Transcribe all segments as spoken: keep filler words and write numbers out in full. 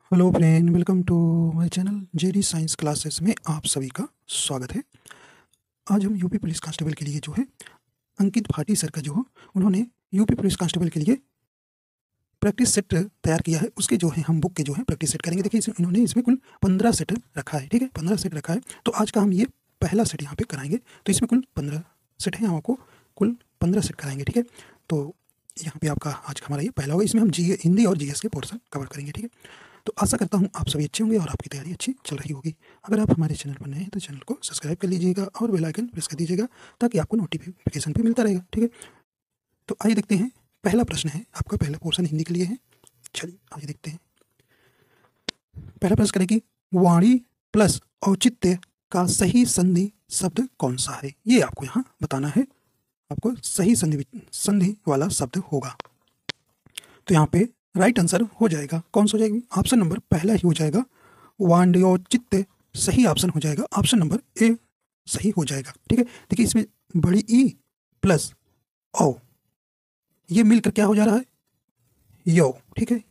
Hello friend, welcome to my channel JD science classes में आप सभी का स्वागत है। आज हम यूपी पुलिस कांस्टेबल के लिए जो है अंकित भाटी सर का जो हो उन्होंने यूपी पुलिस कांस्टेबल के लिए प्रैक्टिस सेट तैयार किया है, उसके जो है हम बुक के जो है प्रैक्टिस सेट करेंगे। देखिए, इन्होंने इसमें कुल पंद्रह सेट रखा है, ठीक है, पंद्रह सेट रखा है। तो आज का हम ये पहला सेट यहाँ पे कराएंगे। तो इसमें कुल पंद्रह सेट है, हम आपको कुल पंद्रह सेट कराएंगे, ठीक है। तो यहाँ पे आपका आज हमारा ये पहला होगा। इसमें हम जी हिंदी और जी एस के पोर्शन कवर करेंगे, ठीक है। तो आशा करता हूँ आप सभी अच्छे होंगे और आपकी तैयारी अच्छी चल रही होगी। अगर आप हमारे चैनल पर नए हैं तो चैनल को सब्सक्राइब कर लीजिएगा और बेल आइकन प्रेस कर दीजिएगा ताकि आपको नोटिफिकेशन भी मिलता रहेगा, ठीक है। तो आइए देखते हैं, पहला प्रश्न है आपका, पहला पोर्शन हिंदी के लिए है। चलिए आइए देखते हैं। पहला प्रश्न करेगी, वाणी प्लस औचित्य का सही संधि शब्द कौन सा है। ये आपको यहाँ बताना है, आपको सही संधि संधि वाला शब्द होगा। तो यहाँ पे राइट आंसर हो जाएगा, कौन सा हो जाएगी, ऑप्शन नंबर पहला ही हो जाएगा, वाण्योचित्य सही ऑप्शन हो जाएगा, ऑप्शन नंबर ए सही हो जाएगा, ठीक है। देखिए, इसमें बड़ी ई प्लस ओ ये मिलकर क्या हो जा रहा है, यो, ठीक है,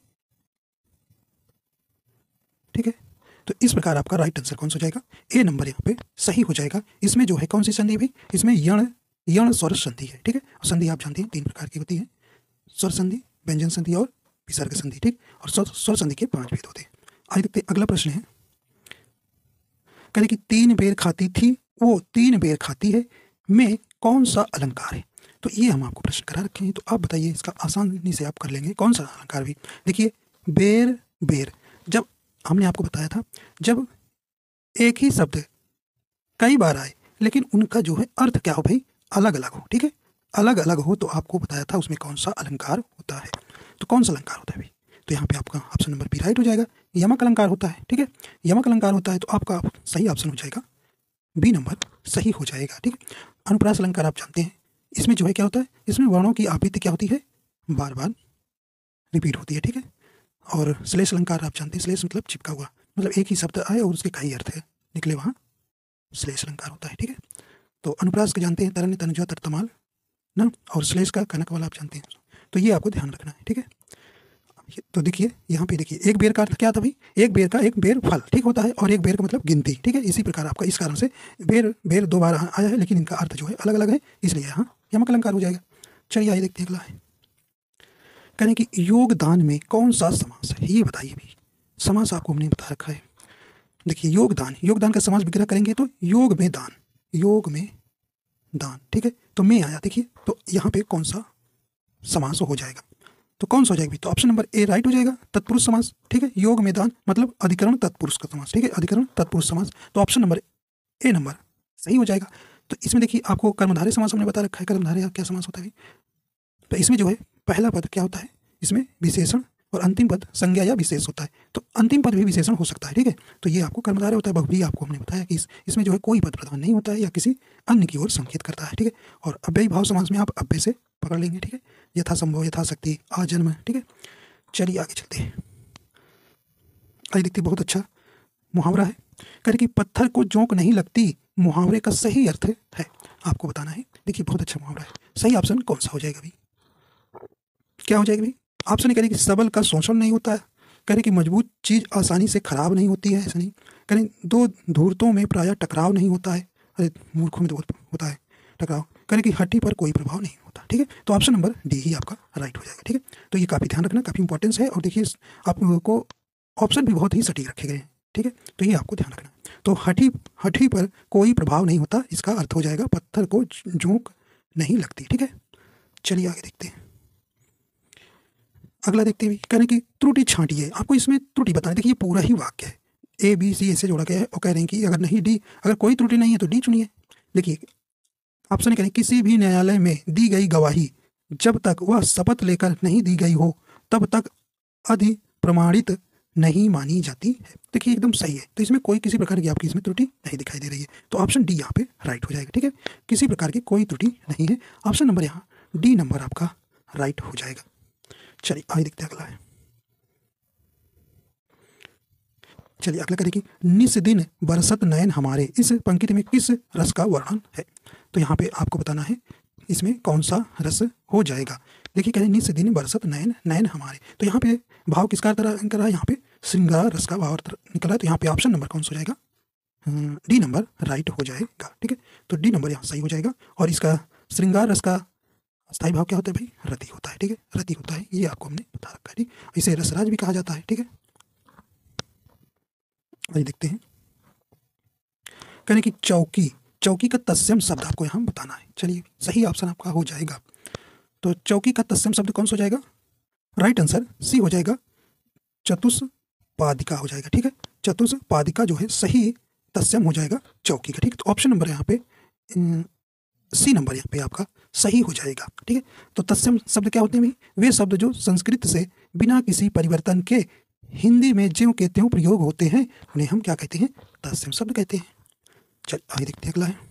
ठीक है। तो इस प्रकार आपका राइट आंसर कौन सा हो जाएगा, ए नंबर यहाँ पे सही हो जाएगा। इसमें जो है कौन सी संधि भी, इसमें यण यण स्वर संधि है, ठीक है। और संधि आप जानते हैं तीन प्रकार की होती है, स्वर संधि, व्यंजन संधि और विसर्ग संधि, ठीक। और स्वर स्वर संधि के पांच भेद होते हैं। आइए देखते हैं, अगला प्रश्न है, कहे कि तीन बेर खाती थी वो तीन बेर खाती है में कौन सा अलंकार है। तो ये हम आपको प्रश्न करा रखे हैं, तो आप बताइए, इसका आसानी से आप कर लेंगे कौन सा अलंकार भी। देखिए, बेर बेर, जब हमने आपको बताया था, जब एक ही शब्द कई बार आए लेकिन उनका जो है अर्थ क्या हो भाई, अलग अलग हो, ठीक है, अलग अलग हो, तो आपको बताया था उसमें कौन सा अलंकार होता है। तो कौन सा अलंकार होता है भाई, तो यहाँ पे आपका ऑप्शन नंबर बी राइट हो जाएगा, यमक अलंकार होता है, ठीक है, यमक अलंकार होता है। तो आपका सही ऑप्शन हो जाएगा, बी नंबर सही हो जाएगा, ठीक है। अनुप्रास अलंकार आप जानते हैं, इसमें जो है क्या होता है, इसमें वर्णों की आवृत्ति क्या होती है, बार बार रिपीट होती है, ठीक है। और श्लेष अलंकार आप जानते हैं, श्लेष मतलब चिपका हुआ, मतलब एक ही शब्द आए और उसके कई अर्थ है निकले, वहाँ श्लेष अलंकार होता है, ठीक है। तो अनुप्रास के जानते हैं, तरन्य तनुजा तरतमाल ना, और श्लेष का कनक वाला आप जानते हैं। तो ये आपको ध्यान रखना है, ठीक है। तो देखिए, यहाँ पे देखिए, एक बेर का अर्थ क्या था भाई, एक बेर का एक बेर फल, ठीक होता है, और एक बेर का मतलब गिनती, ठीक है। इसी प्रकार आपका इस कारण से बेर बेर दो बार आया है लेकिन इनका अर्थ जो है अलग अलग है, इसलिए यहाँ यमक अलंकार हो जाएगा। चलिए आइए देखते हैं अगला है, कहने कि योगदान में कौन सा समास है, ये बताइए भाई। समास आपको हमने बता रखा है। देखिए, योगदान, योगदान का समास विग्रह करेंगे तो योग में दान, योग में दान, ठीक है। तो में आया, देखिए, तो यहाँ पे कौन सा समास हो जाएगा, तो कौन सा हो जाएगा, तो ऑप्शन नंबर ए राइट हो जाएगा, तत्पुरुष समास, ठीक है। योग में दान मतलब अधिकरण तत्पुरुष का समास, ठीक है, अधिकरण तत्पुरुष समास। तो ऑप्शन नंबर ए नंबर सही हो जाएगा। तो इसमें देखिए, आपको कर्मधारय समास हमने बता रखा है, कर्मधारय क्या समास होता है। तो इसमें जो है पहला पद क्या होता है, इसमें विशेषण, और अंतिम पद संज्ञा या विशेष होता है। तो अंतिम पद भी विशेषण हो सकता है, ठीक है। तो ये आपको कर्मधारय होता है। बहुव्रीहि आपको हमने बताया कि इस, इसमें जो है कोई पद प्रधान नहीं होता है या किसी अन्य की ओर संकेत करता है, ठीक है। और अव्ययी भाव समास में आप अव्यय से पकड़ लेंगे, ठीक है, यथासंभव, यथाशक्ति, आजन्म, ठीक है। चलिए आगे चलते हैं, आइए देखते, बहुत अच्छा मुहावरा है, कह कि पत्थर को जोंक नहीं लगती, मुहावरे का सही अर्थ है, आपको बताना है। देखिए, बहुत अच्छा मुहावरा है, सही ऑप्शन कौन सा हो जाएगा भाई, क्या हो जाएगा भाई, ऑप्शन कह रही कि सबल का शोषण नहीं होता है, कह रही कि मजबूत चीज आसानी से खराब नहीं होती है, ऐसा नहीं, कह रही दो धूर्तों में प्रायः टकराव नहीं होता है, अरे मूर्खों में तो होता है टकराव, कह रही कि हड्डी पर कोई प्रभाव नहीं होता, ठीक है। तो ऑप्शन नंबर डी ही आपका राइट हो जाएगा, ठीक है। तो ये काफी ध्यान रखना, काफी इंपॉर्टेंस है, और देखिए आपको ऑप्शन भी बहुत ही सटीक रखे गए हैं, ठीक है। तो ये आपको ध्यान रखना। तो हड्डी हड्डी पर कोई प्रभाव नहीं होता, इसका अर्थ हो जाएगा पत्थर को जोंक नहीं लगती, ठीक है। चलिए आगे देखते हैं, अगला देखते हैं, कहने की त्रुटि छांटिए, आपको इसमें त्रुटि बताना। देखिए, ये पूरा ही वाक्य है, ए बी सी ऐसे जोड़ा गया है, और कह रहे हैं कि अगर नहीं डी, अगर कोई त्रुटि नहीं है तो डी चुनिए। देखिए, ऑप्शन कह रहे हैं, किसी भी न्यायालय में दी गई गवाही जब तक वह शपथ लेकर नहीं दी गई हो तब तक अधिप्रमाणित नहीं मानी जाती है। देखिए, एकदम सही है। तो इसमें कोई किसी प्रकार की आपकी इसमें त्रुटि नहीं दिखाई दे रही है, तो ऑप्शन डी यहाँ पे राइट हो जाएगा, ठीक है। किसी प्रकार की कोई त्रुटि नहीं है, ऑप्शन नंबर यहाँ डी नंबर आपका राइट हो जाएगा। चलिए आइए देखते हैं अगला है, चलिए अगला करें कि निस दिन बरसत नयन हमारे, इस पंक्ति में किस रस का वर्णन है। तो यहाँ पे आपको बताना है इसमें कौन सा रस हो जाएगा। देखिए, कह रहे निस दिन बरसत नयन, नयन हमारे, तो यहाँ पे भाव किसका तरह कर रहा है, यहाँ पे श्रृंगार रस का भावार्थ निकला है। तो यहाँ पे ऑप्शन नंबर कौन सा हो जाएगा? डी नंबर राइट हो जाएगा। ठीक है, तो डी नंबर यहाँ सही हो जाएगा। और इसका श्रृंगार रस का स्थायी भाव क्या होता है भाई? रति होता है। ठीक है, रति होता है, ये आपको हमने बता रखा है। ठीक, इसे रसराज भी कहा जाता है। ठीक है, आइए देखते हैं। कहने की चौकी, चौकी का तत्सम शब्द आपको यहाँ बताना है। चलिए, सही ऑप्शन आपका हो जाएगा। तो चौकी का तत्सम शब्द कौन सा हो जाएगा? राइट आंसर सी हो जाएगा, चतुष्पादिका हो जाएगा। ठीक है, चतुष्पादिका जो है सही तत्सम हो जाएगा चौकी का। ठीक है, तो ऑप्शन नंबर यहाँ पे सी नंबर यहाँ पे आपका सही हो जाएगा। ठीक है, तो तत्सम शब्द क्या होते हैं भाई? वे शब्द जो संस्कृत से बिना किसी परिवर्तन के हिंदी में ज्यों के त्यों प्रयोग होते हैं उन्हें हम क्या कहते हैं? तत्सम शब्द कहते हैं। चल आगे देखते हैं अगला है।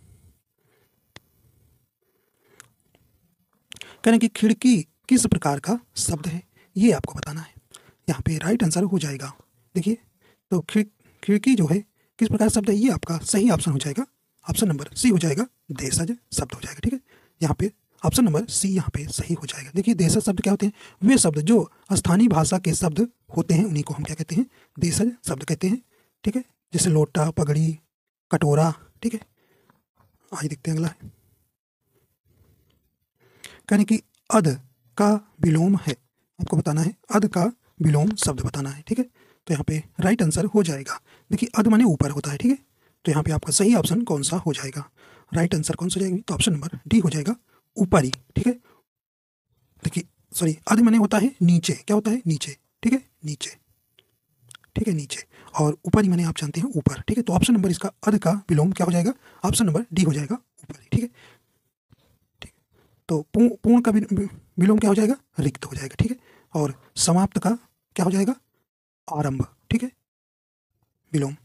कहने की खिड़की किस प्रकार का शब्द है, ये आपको बताना है। यहाँ पे राइट आंसर हो जाएगा। देखिए, तो खिड़ खिड़की जो है किस प्रकार शब्द है, ये आपका सही ऑप्शन हो जाएगा। ऑप्शन नंबर सी हो जाएगा, देशज शब्द हो जाएगा। ठीक है, यहाँ पे ऑप्शन नंबर सी यहाँ पे सही हो जाएगा। देखिए, देशज शब्द क्या होते हैं? वे शब्द जो स्थानीय भाषा के शब्द होते हैं उन्हीं को हम क्या कहते हैं? देशज शब्द कहते हैं। ठीक है, जैसे लोटा, पगड़ी, कटोरा। ठीक है, आइए देखते हैं अगला है। कहने की अध का विलोम है, आपको बताना है अध का विलोम शब्द बताना है। ठीक है, तो यहाँ पे राइट आंसर हो जाएगा। देखिए, अध माने ऊपर होता है। ठीक है, तो यहाँ पे आपका सही ऑप्शन कौन सा हो जाएगा? राइट आंसर कौन सा हो जाएगा? तो ऑप्शन नंबर डी हो जाएगा, ऊपर ही। ठीक है, देखिए सॉरी, अध माने होता है नीचे। क्या होता है? नीचे। ठीक है, नीचे। ठीक है, नीचे। और ऊपर ही माने आप जानते हैं ऊपर। ठीक है, तो ऑप्शन नंबर इसका अध का विलोम क्या हो जाएगा? ऑप्शन नंबर डी हो जाएगा, ऊपर ही। ठीक है, ठीक, तो पूर्ण का विलोम क्या हो जाएगा? रिक्त हो जाएगा। ठीक है, और समाप्त का क्या हो जाएगा? आरंभ। ठीक है, विलोम।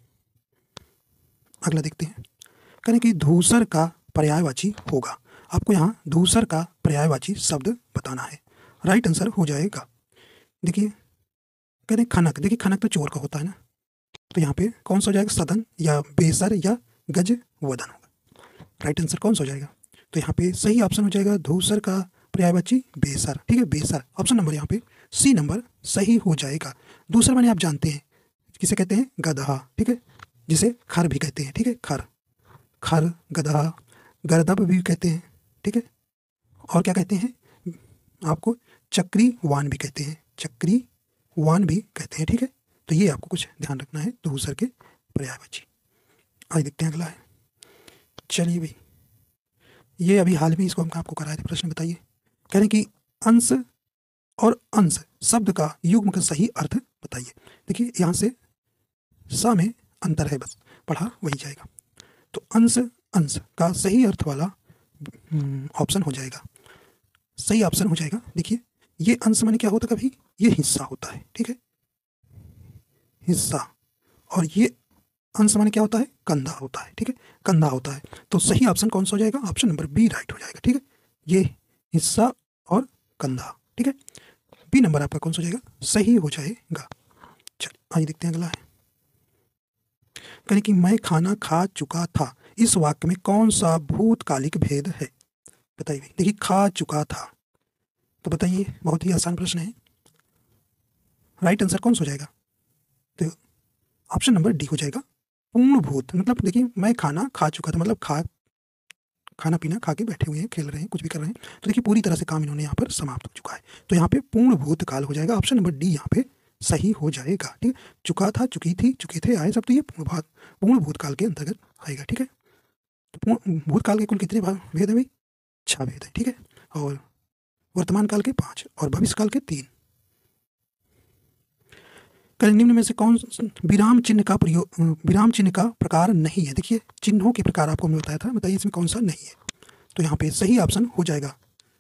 अगला देखते हैं। कहने की धूसर का पर्यायवाची होगा, आपको यहाँ धूसर का पर्यायवाची शब्द बताना है। राइट आंसर हो जाएगा। देखिए, कहते हैं खनक। देखिए, खनक तो चोर का होता है ना, तो यहाँ पे कौन सा हो जाएगा? सदन या बेसर या गज वदन होगा। राइट आंसर कौन सा हो जाएगा? तो यहाँ पे सही ऑप्शन हो जाएगा धूसर का पर्यायवाची बेसर। ठीक है, बेसर। ऑप्शन नंबर यहाँ पे सी नंबर सही हो जाएगा। दूसरा माने आप जानते हैं किसे कहते हैं? गधा। ठीक है, जिसे खर भी कहते हैं। ठीक है, खर, खर, गधा, गर्दभ भी कहते हैं। ठीक है, और क्या कहते हैं? आपको चक्री वान भी कहते हैं, चक्री वान भी कहते हैं। ठीक है, तो ये आपको कुछ ध्यान रखना है धूसर के पर्यायवाची। आइए देखते हैं अगला है। चलिए भाई, ये अभी हाल में इसको हम आपको कराए थे प्रश्न, बताइए। कह रहे हैं कि अंश और अंश शब्द का युग्म का सही अर्थ बताइए। देखिए, यहाँ से सा में अंतर है, बस पढ़ा वही जाएगा। तो अंश, अंश का सही अर्थ वाला ऑप्शन हो जाएगा, सही ऑप्शन हो जाएगा। देखिए, ये अंश माने क्या होता है? कभी ये हिस्सा होता है। ठीक है, हिस्सा। और ये अंश माने क्या होता है? कंधा होता है। ठीक है, कंधा होता है। तो सही ऑप्शन कौन सा हो जाएगा? ऑप्शन नंबर बी राइट हो जाएगा। ठीक है, ये हिस्सा और कंधा। ठीक है, बी नंबर आपका कौन सा हो जाएगा? सही हो जाएगा। चलिए आइए देखते हैं अगला है। कहने कि मैं खाना खा चुका था, इस वाक्य में कौन सा भूतकालिक भेद है? बताइए। देखिए, खा चुका था, तो बताइए, बहुत ही आसान प्रश्न है। राइट आंसर कौन सा हो जाएगा? तो ऑप्शन नंबर डी हो जाएगा, पूर्ण भूत। मतलब देखिए, मैं खाना खा चुका था, मतलब खा खाना पीना खा के बैठे हुए हैं, खेल रहे हैं, कुछ भी कर रहे हैं। तो देखिए, पूरी तरह से काम इन्होंने यहाँ पर समाप्त हो चुका है। तो यहाँ पे पूर्ण भूतकाल हो जाएगा। ऑप्शन नंबर डी यहाँ पे सही हो जाएगा। ठीक है, चुका था, चुकी थी, चुके थे, आए, सब तो ये पूर्ण पूर्ण भूतकाल के अंतर्गत आएगा। ठीक है, तो पूर्ण भूतकाल के कुल कितने भेद है भाई? छह भेद है। ठीक है, और वर्तमान काल के पांच और भविष्य काल के तीन। कल निम्न में से कौन विराम चिन्ह का प्रयोग विराम चिन्ह का प्रकार नहीं है? देखिए, चिन्हों के प्रकार आपको मैं बताया था, बताइए इसमें कौन सा नहीं है? तो यहाँ पे सही ऑप्शन हो जाएगा।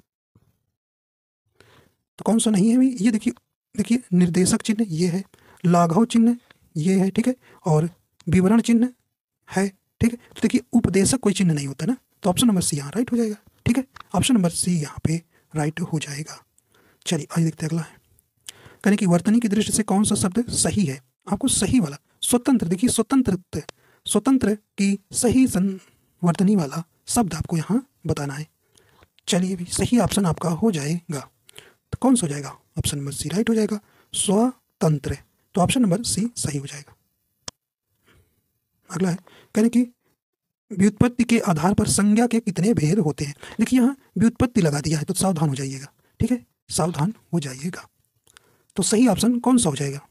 तो कौन सा नहीं है भाई? ये देखिए, देखिए निर्देशक चिन्ह ये है, लाघव चिन्ह ये है। ठीक है, और विवरण चिन्ह है। ठीक है, तो देखिए, उपदेशक कोई चिन्ह नहीं होता ना, तो ऑप्शन नंबर सी यहाँ राइट हो जाएगा। ठीक है, ऑप्शन नंबर सी यहाँ पे राइट हो जाएगा। चलिए आइए देखते हैं अगला है। कहने की वर्तनी की दृष्टि से कौन सा शब्द सही है? आपको सही वाला स्वतंत्र, देखिए स्वतंत्र, स्वतंत्र की सही वर्तनी वाला शब्द आपको यहाँ बताना है। चलिए भी सही ऑप्शन आपका हो जाएगा। तो कौन सा हो जाएगा? ऑप्शन नंबर सी राइट हो जाएगा, स्वतंत्र। तो ऑप्शन नंबर सी सही हो जाएगा। अगला है, कह रहे कि व्युत्पत्ति के आधार पर संज्ञा के कितने भेद होते हैं। देखिए यहाँ व्युत्पत्ति लगा दिया है तो सावधान हो जाइएगा, ठीक है, सावधान हो जाइएगा। तो सही ऑप्शन कौन सा हो जाएगा?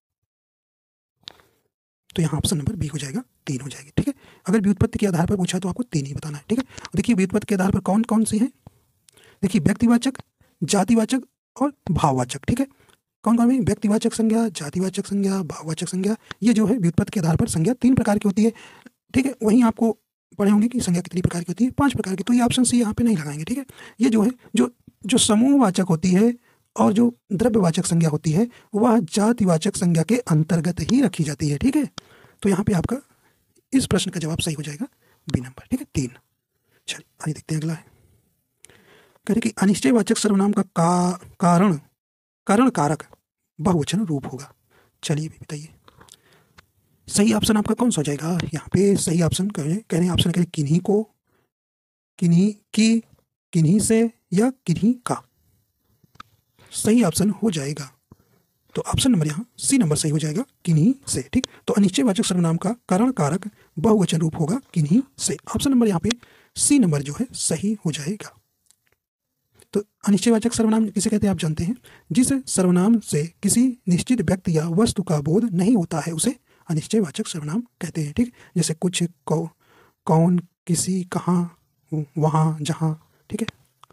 तो यहाँ ऑप्शन नंबर बी हो जाएगा, तीन हो जाएगी, ठीक है। अगर व्युत्पत्ति के आधार पर पूछा तो आपको तीन ही बताना है, ठीक है। देखिए व्युत्पत्ति के आधार पर कौन कौन सी हैं, देखिए व्यक्तिवाचक, जातिवाचक और भाववाचक, ठीक है। कौन कौन है? व्यक्तिवाचक संज्ञा, जातिवाचक संज्ञा, भाववाचक संज्ञा, ये जो है व्युत्पत्ति के आधार पर संज्ञा तीन प्रकार की होती है, ठीक है। वहीं आपको पढ़े होंगे कि संज्ञा कितनी प्रकार की होती है, पांच प्रकार की। तो ये ऑप्शन सी यहाँ पे नहीं लगाएंगे, ठीक है। ये जो है जो जो समूहवाचक होती है और जो द्रव्यवाचक संज्ञा होती है वह जातिवाचक संज्ञा के अंतर्गत ही रखी जाती है, ठीक है। तो यहाँ पे आपका इस प्रश्न का जवाब सही हो जाएगा बी नंबर, ठीक है, तीन। चलिए आइए देखते हैं अगला है, कह रहे कि अनिश्चयवाचक सर्वनाम का, का कारण कारण कारक बहुवचन रूप होगा। चलिए भी बताइए सही ऑप्शन आपका कौन सा हो जाएगा। यहाँ पे सही ऑप्शन कह रहे हैं, ऑप्शन कह रहे किन्हीं को, किन्हीं की, किन्हीं से या किन्हीं का। सही ऑप्शन हो जाएगा तो ऑप्शन नंबर यहाँ सी नंबर सही हो जाएगा, किन्हीं से, ठीक। तो अनिश्चयवाचक सर्वनाम का कारण कारक बहुवचन रूप होगा किन्हीं से। ऑप्शन नंबर यहाँ पे सी नंबर जो है सही हो जाएगा। तो अनिश्चयवाचक सर्वनाम किसे कहते हैं आप जानते हैं, जिस सर्वनाम से किसी निश्चित व्यक्ति या वस्तु का बोध नहीं होता है उसे अनिश्चयवाचक सर्वनाम कहते हैं, ठीक। जैसे कुछ, कौ, कौन, किसी, कहाँ, वहाँ, जहाँ, ठीक है।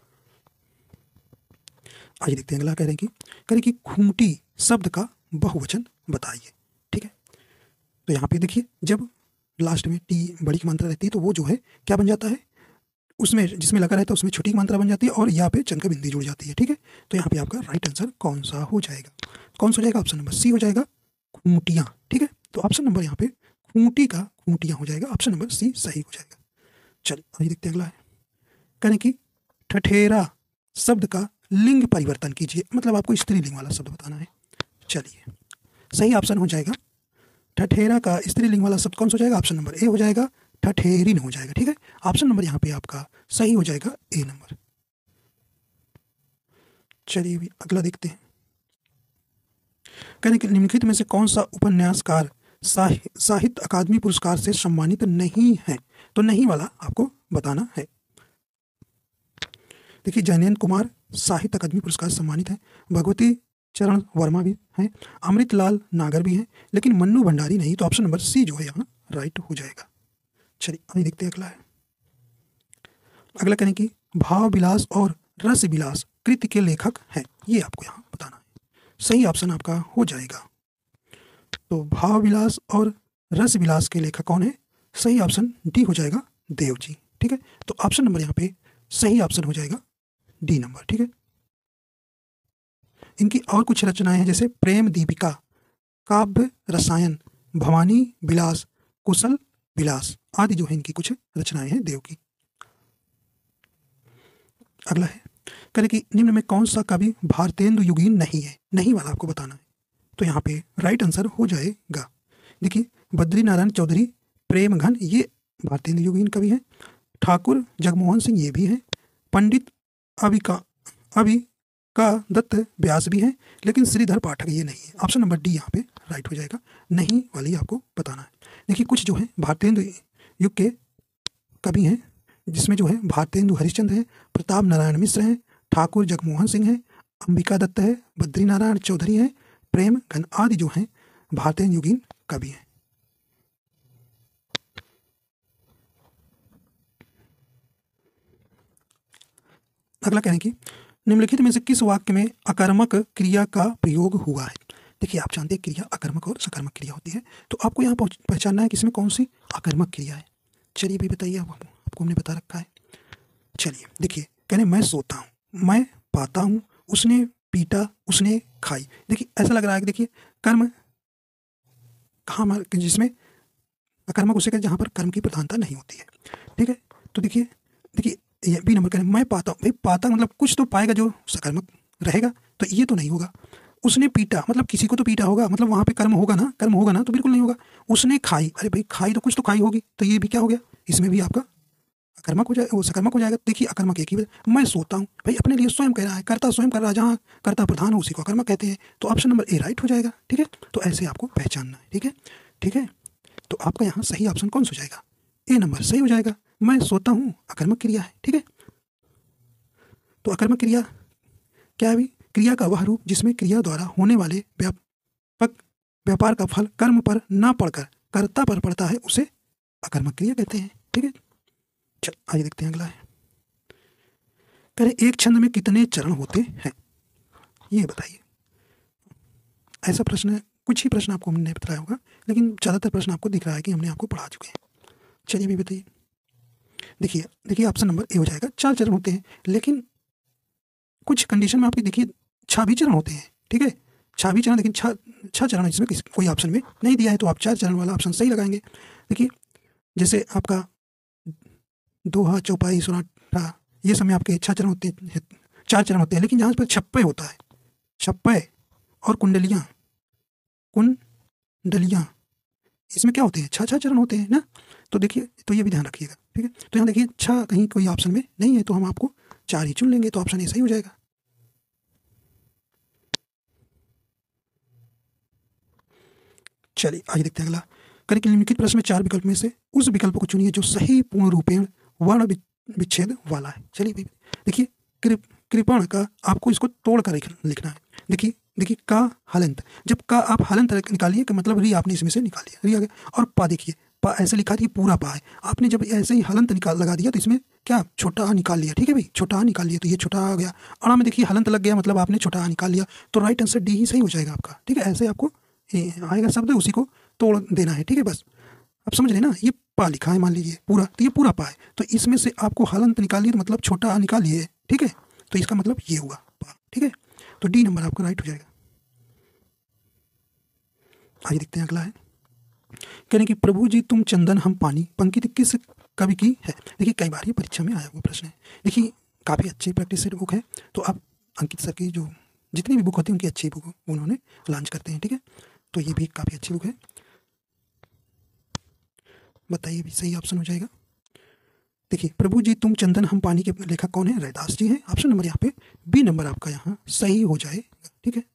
आइए देखते हैं अगला, कह रहे हैं कि कह रहे कि खूंटी शब्द का बहुवचन बताइए, ठीक है। तो यहाँ पे देखिए जब लास्ट में टी बड़ी की मात्रा रहती है तो वो जो है क्या बन जाता है, उसमें जिसमें लगा रहता है उसमें छोटी की मात्रा बन जाती है और यहाँ पे चंद्र बिंदी जुड़ जाती है, ठीक है। तो यहाँ पे आपका राइट आंसर कौन सा हो जाएगा, कौन सा हो जाएगा? ऑप्शन नंबर सी हो जाएगा, खूंटियाँ, ठीक है। तो ऑप्शन नंबर यहाँ पे खूंटी का खूंटियाँ हो जाएगा, ऑप्शन नंबर सी सही हो जाएगा। चलिए आइए देखते हैं अगला है, कहें कि ठठेरा शब्द का लिंग परिवर्तन कीजिए, मतलब आपको स्त्रीलिंग वाला शब्द बताना है। चलिए सही ऑप्शन हो जाएगा, ठठेरा का स्त्रीलिंग वाला शब्द कौन सा हो जाएगा? ऑप्शन नंबर ए हो जाएगा, ठठेरिन हो जाएगा, ठीक है। ऑप्शन नंबर यहाँ पे आपका सही हो जाएगा, ए नंबर। चलिए अभी अगला देखते हैं, कहने कि निम्नलिखित में से कौन सा उपन्यासकार साहि, साहित्य अकादमी पुरस्कार से सम्मानित नहीं है? तो नहीं वाला आपको बताना है। देखिए जयनेन्द्र कुमार साहित्य अकादमी पुरस्कार सम्मानित है, भगवती चरण वर्मा भी हैं, अमृतलाल नागर भी हैं, लेकिन मन्नू भंडारी नहीं। तो ऑप्शन नंबर सी जो है यहाँ राइट हो जाएगा। चलिए आइए देखते हैं अगला है, अगला कहने की भाव विलास और रस विलास कृति के लेखक हैं, ये आपको यहाँ बताना है। सही ऑप्शन आपका हो जाएगा। तो भाव विलास और रस विलास के लेखक कौन है? सही ऑप्शन डी हो जाएगा, देव जी, ठीक है। तो ऑप्शन नंबर यहाँ पे सही ऑप्शन हो जाएगा डी नंबर, ठीक है। इनकी और कुछ रचनाएं हैं जैसे प्रेम दीपिका, काव्य रसायन, भवानी विलास, कुशल विलास आदि जो है इनकी कुछ रचनाएं हैं देव की। अगला है, करें कि निम्न में कौन सा कवि भारतेंदु युगीन नहीं है? नहीं वाला आपको बताना है। तो यहाँ पे राइट आंसर हो जाएगा, देखिए बद्री नारायण चौधरी, प्रेम घन ये भारतेंदु युगीन कवि हैं, ठाकुर जगमोहन सिंह ये भी हैं, पंडित अविका अवि का दत्त व्यास भी हैं, लेकिन श्रीधर पाठक ये नहीं है। ऑप्शन नंबर डी यहाँ पे राइट हो जाएगा, नहीं वाली आपको बताना है। देखिए कुछ जो है भारतेंदु युग के कवि हैं जिसमें जो है भारतेंदु हरिश्चंद्र हैं, प्रताप नारायण मिश्र हैं, ठाकुर जगमोहन सिंह हैं, अंबिका दत्त है, बद्री नारायण चौधरी हैं, प्रेम घन आदि जो हैं भारतेंदु युगीन कवि हैं। अगला कहें कि निम्नलिखित में से किस वाक्य में अकर्मक क्रिया का प्रयोग हुआ है? देखिए आप जानते हैं क्रिया अकर्मक और सकर्मक क्रिया होती है, तो आपको यहाँ पहचानना है कि इसमें कौन सी अकर्मक क्रिया है। चलिए भी बताइए, आप आपको हमने बता रखा है। चलिए देखिए, कहने मैं सोता हूँ, मैं पाता हूँ, उसने पीटा, उसने खाई। देखिए ऐसा लग रहा है कि देखिए कर्म कहाँ जिसमें अकर्मक उसे कहते जहाँ पर कर्म की प्रधानता नहीं होती है, ठीक है। तो देखिए देखिए ये बी नंबर करें, मैं पाता हूँ, भाई पाता मतलब कुछ तो पाएगा जो सकर्मक रहेगा, तो ये तो नहीं होगा। उसने पीटा मतलब किसी को तो पीटा होगा, मतलब वहाँ पे कर्म होगा ना, कर्म होगा ना, तो बिल्कुल नहीं होगा। उसने खाई, अरे भाई खाई तो कुछ तो खाई होगी, तो ये भी क्या हो गया, इसमें भी आपका अकर्मक हो जाए, वो सकर्मक हो जाएगा। देखिए अकर्मक एक ही बात, मैं सोता हूँ, भाई अपने लिए स्वयं कह रहा है, कर्ता स्वयं कर रहा है, जहाँ कर्ता प्रधान हो उसी को अकर्मक कहते हैं। तो ऑप्शन नंबर ए राइट हो जाएगा। ठीक है, तो ऐसे आपको पहचानना है। ठीक है, ठीक है, तो आपका यहाँ सही ऑप्शन कौन सा हो जाएगा? ए नंबर सही हो जाएगा। मैं सोता हूँ अकर्मक क्रिया है। ठीक है, तो अकर्मक क्रिया क्या है भी? क्रिया का वह रूप जिसमें क्रिया द्वारा होने वाले व्यापक व्यापार का फल कर्म पर ना पड़कर कर्ता पर पड़ता है, उसे अकर्मक क्रिया कहते हैं। ठीक है, चल आइए देखते हैं अगला है। कह रहे एक छंद में कितने चरण होते हैं, ये बताइए। ऐसा प्रश्न है, कुछ ही प्रश्न आपको हमने बताया होगा, लेकिन ज़्यादातर प्रश्न आपको दिख रहा है कि हमने आपको पढ़ा चुके हैं। चलिए भी बताइए। देखिए देखिए ऑप्शन नंबर ए हो जाएगा, चार चरण होते हैं, लेकिन कुछ कंडीशन में आपके देखिए छह भी चरण होते हैं। ठीक है, छह भी चरण, लेकिन छह छह चरण इसमें किसी कोई ऑप्शन में नहीं दिया है, तो आप चार चरण वाला ऑप्शन सही लगाएंगे। देखिए जैसे आपका दोहा, चौपाई, सोनाटा, ये सब में आपके छह चरण होते हैं, चार चरण होते हैं, लेकिन जहाँ पर छप्पे होता है, छप्पे और कुंडलियाँ, कुंडलियाँ, इसमें क्या होते हैं? छह छह चरण होते हैं ना। तो देखिए, तो ये भी ध्यान रखिएगा। ठीक है, तो यहाँ देखिए छह कहीं कोई ऑप्शन में नहीं है, तो हम आपको चार ही चुन लेंगे, तो ऑप्शन ए सही हो जाएगा। चलिए आइए देखते हैं अगला। करें कि निम्नलिखित प्रश्न में चार विकल्प में से उस विकल्प को चुनिए जो सही पूर्ण रूपेण वर्ण विच्छेद वाला है। चलिए भाई देखिए, कृप कृपण का आपको इसको तोड़ कर लिखना है। देखिए देखिए का हलंत, जब का आप हलंत निकालिए कि मतलब री आपने इसमें से निकाल लिया, री आ गया। और पा देखिए, पा ऐसे लिखा था पूरा पा है, आपने जब ऐसे ही हलंत निकाल लगा दिया तो इसमें क्या छोटा आ निकाल लिया। ठीक है भाई, छोटा आ निकाल लिया तो ये छोटा आ गया। अड़ा में देखिए हलंत लग गया, मतलब आपने छोटा आ निकाल लिया, तो राइट आंसर डी ही सही हो जाएगा आपका। ठीक है, ऐसे आपको आएगा शब्द, उसी को तोड़ देना है। ठीक है, बस अब समझ रहे ना। ये पा लिखा है मान लीजिए पूरा, तो ये पूरा पा है, तो इसमें से आपको हलंत निकालिए तो मतलब छोटा आ निकालिए। ठीक है, तो इसका मतलब ये हुआ पा। ठीक है, तो डी नंबर आपका राइट हो जाएगा। आइए देखते हैं अगला है। कह रहे कि प्रभु जी तुम चंदन हम पानी पंक्ति किस कवि की है। देखिए कई बार ये परीक्षा में आया हुआ प्रश्न है। देखिए काफ़ी अच्छी प्रैक्टिस सेट बुक है, तो आप अंकित सर की जो जितनी भी बुक होती है उनकी अच्छी बुक उन्होंने लॉन्च करते हैं। ठीक है, तो ये भी काफ़ी अच्छी बुक है। बताइए भी सही ऑप्शन हो जाएगा। देखिए प्रभु जी तुम चंदन हम पानी के लेखक कौन है? रैदास जी हैं। ऑप्शन नंबर यहाँ पे बी नंबर आपका यहाँ सही हो जाएगा। ठीक है,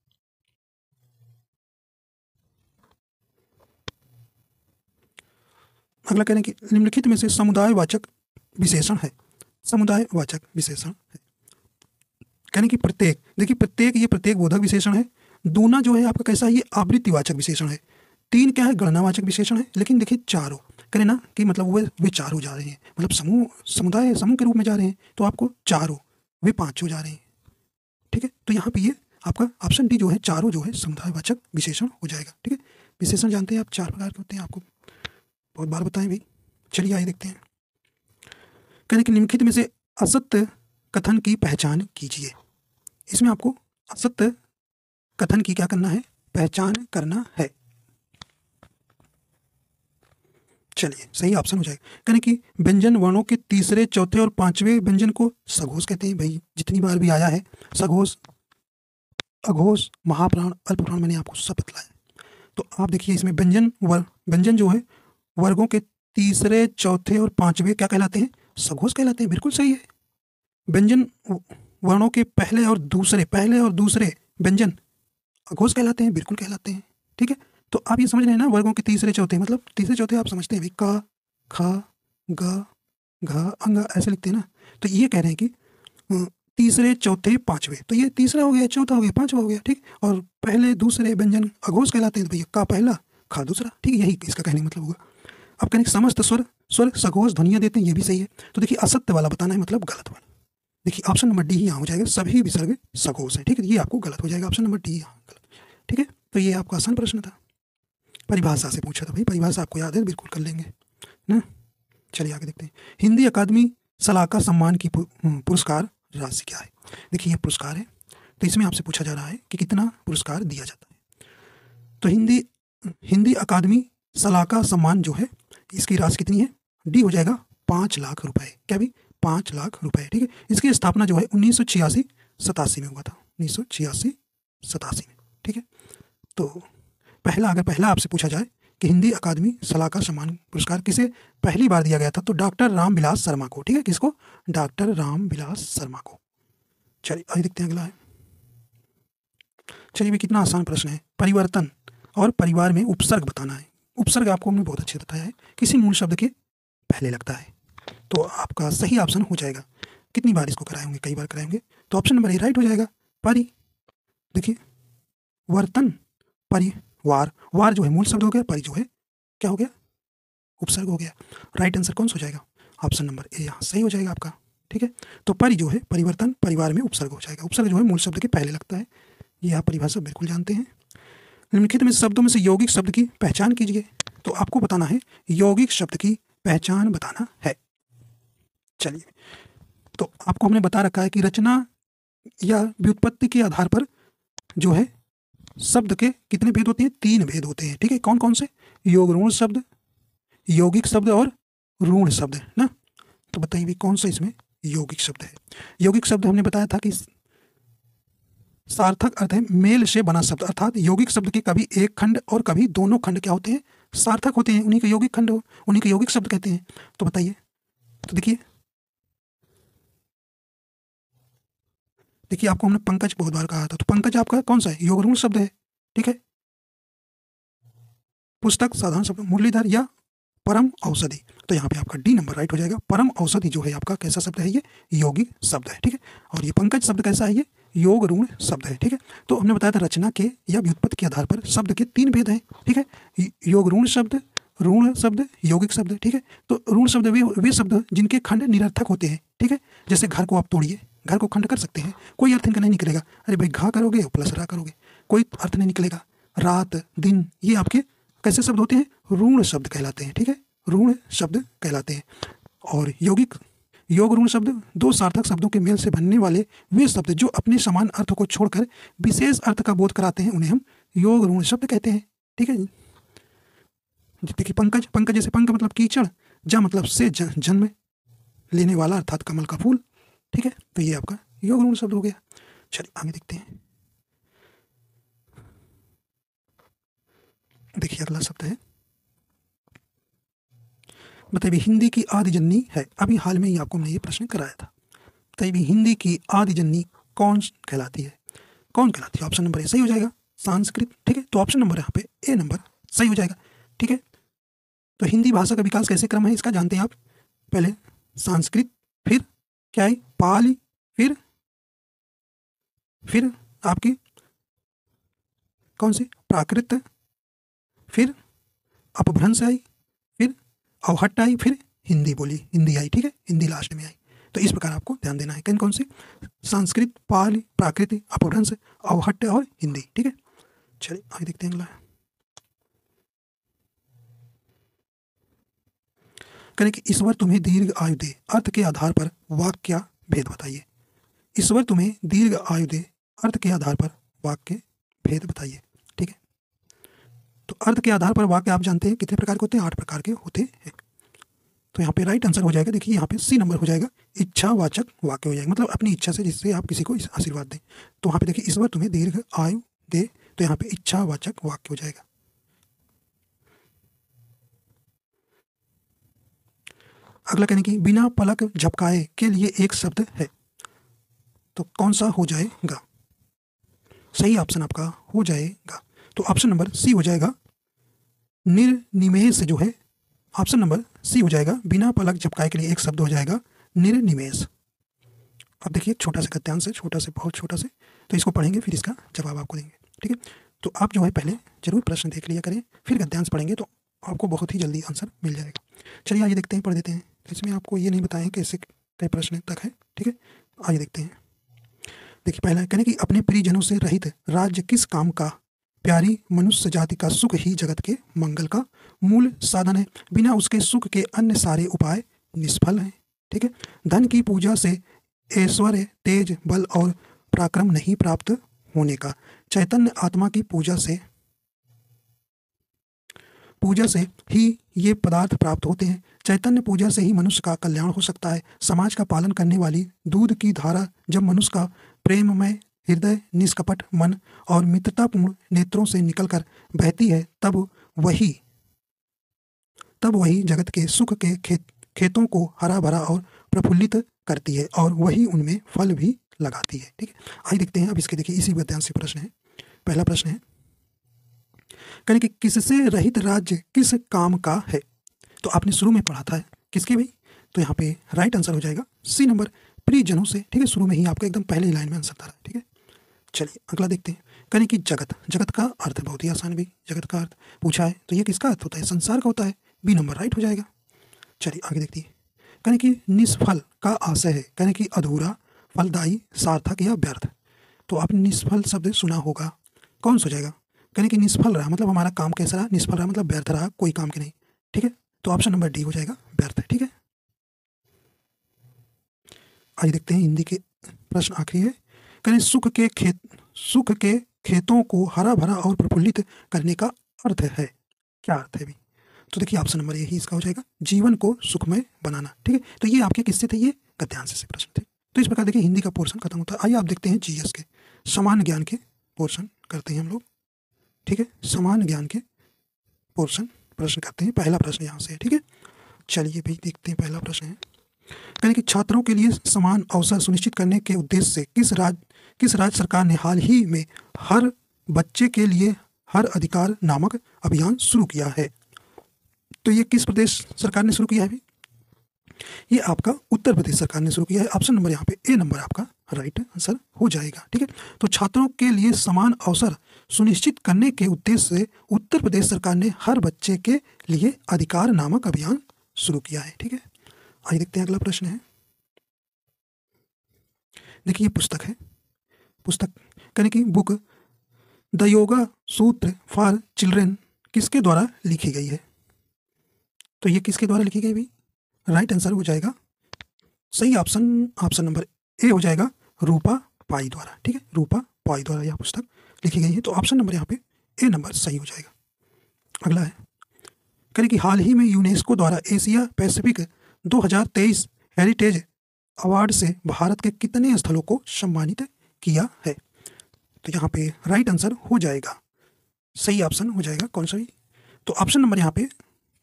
अगला कह रहे हैं कि निम्नलिखित में से समुदायवाचक विशेषण है। समुदायवाचक विशेषण है, कहने की प्रत्येक, देखिए प्रत्येक ये प्रत्येक बोधक विशेषण है। दूना जो है आपका कैसा है? ये आवृत्तिवाचक विशेषण है। तीन क्या है? गणनावाचक विशेषण है। लेकिन देखिए चारों करें ना कि मतलब वे वे चार हो जा रहे हैं, मतलब समूह समुदाय समूह के रूप में जा रहे हैं, तो आपको चारों वे पाँच हो जा रहे हैं। ठीक है, तो यहाँ पे ये आपका ऑप्शन डी जो है चारों जो है समुदायवाचक विशेषण हो जाएगा। ठीक है, विशेषण जानते हैं आप चार प्रकार के होते हैं, आपको बहुत बार बताएं भाई। चलिए आइए देखते हैं। कहने कि निम्नलिखित में से असत्य कथन की पहचान कीजिए। इसमें आपको असत्य कथन की क्या करना है? पहचान करना है। चलिए सही ऑप्शन हो जाएगा। कहने कि व्यंजन वर्णों के तीसरे, चौथे और पांचवें व्यंजन को सघोष कहते हैं। भाई जितनी बार भी आया है सघोष, अघोष, महाप्राण, अल्पप्राण, मैंने आपको सब बतलाया। तो आप देखिए इसमें व्यंजन वर्ग, व्यंजन जो है वर्गों के तीसरे, चौथे और पांचवें क्या कहलाते हैं? सघोष कहलाते हैं। बिल्कुल सही है। व्यंजन वर्णों के पहले और दूसरे, पहले और दूसरे व्यंजन अघोष कहलाते हैं। बिल्कुल कहलाते हैं। ठीक है, तो आप ये समझ रहे हैं ना, वर्गों के तीसरे चौथे, मतलब तीसरे चौथे आप समझते हैं भाई, का, खा, ग, घ, अंग ऐसे लिखते हैं ना। तो ये कह रहे हैं कि तीसरे, चौथे, पांचवे, तो ये तीसरा हो गया, चौथा हो गया, पांचवा हो गया। ठीक, और पहले दूसरे व्यंजन अघोष कहलाते हैं। तो भैया का पहला, खा दूसरा। ठीक है, यही इसका कहने का मतलब होगा। अब कहने समस्त स्वर स्वर सघोष ध्वनियाँ देते हैं, ये भी सही है। तो देखिए असत्य वाला बताना है, मतलब गलत वाला। देखिए ऑप्शन नंबर डी यहाँ हो जाएगा, सभी विसर्ग सघोष है। ठीक है, ये आपको गलत हो जाएगा, ऑप्शन नंबर डी यहाँ गलत। ठीक है, तो ये आपका आसान प्रश्न था, परिभाषा से पूछा था भाई, परिभाषा आपको याद है, बिल्कुल कर लेंगे ना। चलिए आगे देखते हैं। हिंदी अकादमी सलाहकार सम्मान की पुरस्कार राशि क्या है? देखिए ये पुरस्कार है, तो इसमें आपसे पूछा जा रहा है कि कितना पुरस्कार दिया जाता है। तो हिंदी हिंदी अकादमी सलाहकार सम्मान जो है इसकी राशि कितनी है? डी हो जाएगा पाँच लाख रुपए। क्या भी? पाँच लाख रुपए। ठीक है, इसकी स्थापना जो है उन्नीस सौ छियासी सतासी में हुआ था, उन्नीस सौ छियासी सतासी में। ठीक है, तो पहला अगर पहला आपसे पूछा जाए कि हिंदी अकादमी सलाहकार सम्मान पुरस्कार किसे पहली बार दिया गया था? तो डॉक्टर रामविलास शर्मा को। ठीक है, किसको? डॉक्टर रामविलास शर्मा को। चलिए आइए देखते हैं अगला है। चलिए भी कितना आसान प्रश्न है। परिवर्तन और परिवार में उपसर्ग बताना है। उपसर्ग आपको हमने बहुत अच्छे बताया है, किसी मूल शब्द के पहले लगता है। तो आपका सही ऑप्शन हो जाएगा। कितनी बार इसको कराए होंगे? कई बार कराएंगे। तो ऑप्शन नंबर ए राइट हो जाएगा। परि, देखिए वर्तन, परिवार, वार जो है मूल शब्द हो गया, परि जो है क्या हो गया? उपसर्ग हो गया। राइट आंसर कौन सा हो जाएगा? ऑप्शन नंबर ए यहाँ सही हो जाएगा आपका। ठीक है, तो परि जो है परिवर्तन, परिवार में उपसर्ग हो जाएगा। उपसर्ग जो है मूल शब्द के पहले लगता है। ये आप परिभाषा बिल्कुल जानते हैं। निम्नलिखित में शब्दों में से यौगिक शब्द की पहचान कीजिए। तो आपको बताना है यौगिक शब्द की पहचान बताना है। चलिए, तो आपको हमने बता रखा है कि रचना या व्युत्पत्ति के आधार पर जो है शब्द के कितने भेद होते हैं? तीन भेद होते हैं। ठीक है, कौन कौन से? योग ऋण शब्द, यौगिक शब्द और ऋण शब्द ना। तो बताइए भी कौन सा इसमें यौगिक शब्द है? यौगिक शब्द हमने बताया था कि सार्थक अर्थ है मेल से बना शब्द, अर्थात यौगिक शब्द के कभी एक खंड और कभी दोनों खंड क्या होते हैं? सार्थक होते हैं, उन्हीं के यौगिक खंड, उन्हीं के यौगिक शब्द कहते हैं। तो बताइए, तो देखिए देखिए आपको हमने पंकज बहुत बार कहा था, तो पंकज आपका कौन सा है? योग ऋण शब्द है। ठीक है, पुस्तक साधारण शब्द, मुरलीधर या परम औषधि, तो यहाँ पे आपका डी नंबर राइट हो जाएगा। परम औषधि जो है आपका कैसा शब्द है? ये यौगिक शब्द है। ठीक है, और ये पंकज शब्द कैसा है? ये योग ऋण शब्द है। ठीक है, तो हमने बताया था रचना के या व्युत्पत्ति के आधार पर शब्द के तीन भेद हैं। ठीक है, योग ऋण शब्द, ऋण शब्द, यौगिक शब्द। ठीक है, तो ऋण शब्द वे वे शब्द जिनके खंड निरर्थक होते हैं। ठीक है, जैसे घर को आप तोड़िए, घर को खंड कर सकते हैं, कोई अर्थ इनका नहीं निकलेगा। अरे भाई घा करोगे प्लस रा करोगे, कोई अर्थ नहीं निकलेगा। रात, दिन, ये आपके कैसे शब्द होते हैं? ऋण शब्द कहलाते हैं। ठीक है, ऋण शब्द कहलाते हैं। और यौगिक योग ऋण शब्द दो सार्थक शब्दों के मेल से बनने वाले वे शब्द जो अपने समान अर्थ को छोड़कर विशेष अर्थ का बोध कराते हैं, उन्हें हम योग ऋण शब्द कहते हैं। ठीक है, देखिए पंकज, पंकज जैसे पंक मतलब कीचड़, जा मतलब से जन्म लेने वाला अर्थात कमल का फूल। ठीक है, तो ये आपका योग ऋण शब्द हो गया। चलिए आगे देखते हैं। देखिए अगला शब्द है, बताइए हिंदी की आदि जननी है। अभी हाल में ही आपको मैंने ये प्रश्न कराया था। बताइए हिंदी की आदि जननी कौन कहलाती है? कौन कहलाती है? ऑप्शन नंबर ए सही हो जाएगा, संस्कृत। ठीक है, तो ऑप्शन नंबर यहाँ पे ए नंबर सही हो जाएगा। ठीक है, तो हिंदी भाषा का विकास कैसे क्रम है इसका जानते हैं आप। पहले संस्कृत, फिर क्या है? पाली, फिर फिर आपकी कौन सी? प्राकृत, फिर अपभ्रंश आई, फिर अवहट्ट आई, फिर हिंदी बोली, हिंदी आई। ठीक है, हिंदी लास्ट में आई। तो इस प्रकार आपको ध्यान देना है कौन कौन सी? संस्कृत, पाली, प्राकृत, अपभ्रंश, अवहट्ट और हिंदी। ठीक है, चलिए आगे देखते हैं अगला। करें कि ईश्वर तुम्हें दीर्घ आयु दे, अर्थ के आधार पर वाक्य भेद बताइए। ईश्वर तुम्हें दीर्घ आयु दे, अर्थ के आधार पर वाक्य भेद बताइए। ठीक है, तो अर्थ के आधार पर वाक्य आप जानते हैं कितने प्रकार के होते हैं? आठ प्रकार के होते हैं। तो यहाँ पे राइट आंसर हो जाएगा, देखिए यहाँ पे सी नंबर हो जाएगा, इच्छावाचक वाक्य हो जाएगा, मतलब अपनी इच्छा से जिससे आप किसी को आशीर्वाद दें। तो वहाँ पे देखिए ईश्वर तुम्हें दीर्घ आयु दे, तो यहाँ पे इच्छावाचक वाक्य हो जाएगा। अगला कहने की बिना पलक झपकाए के लिए एक शब्द है, तो कौन सा हो जाएगा? सही ऑप्शन आपका हो जाएगा, तो ऑप्शन नंबर सी हो जाएगा, निर्निमेष जो है। ऑप्शन नंबर सी हो जाएगा, बिना पलक झपकाए के लिए एक शब्द हो जाएगा निर्निमेष। अब देखिए छोटा सा गद्यांश है, छोटा से बहुत छोटा से, तो इसको पढ़ेंगे फिर इसका जवाब आपको देंगे। ठीक है, तो आप जो है पहले जरूर प्रश्न देख लिया करें, फिर गद्यांश पढ़ेंगे तो आपको बहुत ही जल्दी आंसर मिल जाएगा। चलिए आइए देखते हैं, पढ़ देते हैं। इसमें आपको ये नहीं बताएं कि ऐसे कई प्रश्न तक है। ठीक है, आइए देखते हैं। देखिए पहला कहने कि अपने प्रियजनों से रहित राज्य किस काम का? प्यारी मनुष्य जाति का सुख ही जगत के मंगल का मूल साधन है, बिना उसके सुख के अन्य सारे उपाय निष्फल हैं। ठीक है, धन की पूजा से ऐश्वर्य, तेज, बल और पराक्रम नहीं प्राप्त होने का, चैतन्य आत्मा की पूजा से पूजा से ही ये पदार्थ प्राप्त होते हैं। चैतन्य पूजा से ही मनुष्य का कल्याण हो सकता है। समाज का पालन करने वाली दूध की धारा जब मनुष्य का प्रेममय हृदय, निष्कपट मन और मित्रतापूर्ण नेत्रों से निकलकर बहती है, तब वही तब वही जगत के सुख के खेत खेतों को हरा भरा और प्रफुल्लित करती है और वही उनमें फल भी लगाती है। ठीक है, आइए देखते हैं अब इसके। देखिए इसी वाक्यांश से प्रश्न है। पहला प्रश्न है, कहें कि किससे रहित राज्य किस काम का है। तो आपने शुरू में पढ़ा था किसके भाई, तो यहाँ पे राइट आंसर हो जाएगा सी नंबर, प्रियजनों से। ठीक है, शुरू में ही आपका एकदम पहले ही लाइन में आंसर था। ठीक है, चलिए अगला देखते हैं। कहें कि जगत, जगत का अर्थ बहुत ही आसान भी, जगत का अर्थ पूछा है तो ये किसका अर्थ होता है, संसार का होता है। बी नंबर राइट हो जाएगा। चलिए आगे देखते हैं। कहें कि निष्फल का आशय है, कहें कि अधूरा, फलदायी, सार्थक या व्यर्थ। तो आपने निष्फल शब्द सुना होगा, कौन सा हो जाएगा। कहें कि निष्फल रहा मतलब हमारा काम कैसा रहा, निष्फल रहा मतलब व्यर्थ रहा, कोई काम के नहीं। ठीक है, तो ऑप्शन नंबर डी हो जाएगा, व्यर्थ। ठीक है, आइए देखते हैं हिंदी के प्रश्न आखिरी है। कहें सुख के खेत सुख के खेतों को हरा भरा और प्रफुल्लित करने का अर्थ है, क्या अर्थ है भी। तो देखिए ऑप्शन नंबर यही इसका हो जाएगा, जीवन को सुखमय बनाना। ठीक है, तो ये आपके किससे थे, ये गद्यांश से प्रश्न थे। तो इस प्रकार देखिए हिंदी का पोर्शन खत्म होता है। आइए आप देखते हैं जीएस के समान ज्ञान के पोर्शन करते हैं हम लोग। ठीक है, समान ज्ञान के पोर्शन प्रश्न करते हैं। पहला प्रश्न यहाँ से है। ठीक है, चलिए भाई देखते हैं। पहला प्रश्न है, कहने कि छात्रों के लिए समान अवसर सुनिश्चित करने के उद्देश्य से किस राज्य किस राज्य सरकार ने हाल ही में हर बच्चे के लिए हर अधिकार नामक अभियान शुरू किया है। तो ये किस प्रदेश सरकार ने शुरू किया है, ये आपका उत्तर प्रदेश सरकार ने शुरू किया है। ऑप्शन नंबर यहाँ पे ए नंबर आपका राइट आंसर हो जाएगा। ठीक है, तो छात्रों के लिए समान अवसर सुनिश्चित करने के उद्देश्य से उत्तर प्रदेश सरकार ने हर बच्चे के लिए अधिकार नामक अभियान शुरू किया है। ठीक है, आइए देखते हैं अगला प्रश्न है। देखिए ये पुस्तक है, पुस्तक कहने की बुक द योगा सूत्र फॉर चिल्ड्रन किसके द्वारा लिखी गई है। तो ये किसके द्वारा लिखी गई भी, राइट आंसर हो जाएगा सही ऑप्शन ऑप्शन नंबर ए हो जाएगा, रूपा पाई द्वारा। ठीक है, रूपा पाई द्वारा यह पुस्तक लिखी गई है। तो ऑप्शन नंबर यहाँ पे ए नंबर सही हो जाएगा। अगला है, कहने कि हाल ही में यूनेस्को द्वारा एशिया पैसिफिक दो हज़ार तेईस हेरिटेज अवार्ड से भारत के कितने स्थलों को सम्मानित किया है। तो यहाँ पे राइट आंसर हो जाएगा, सही ऑप्शन हो जाएगा कौन सा भी, तो ऑप्शन नंबर यहाँ पे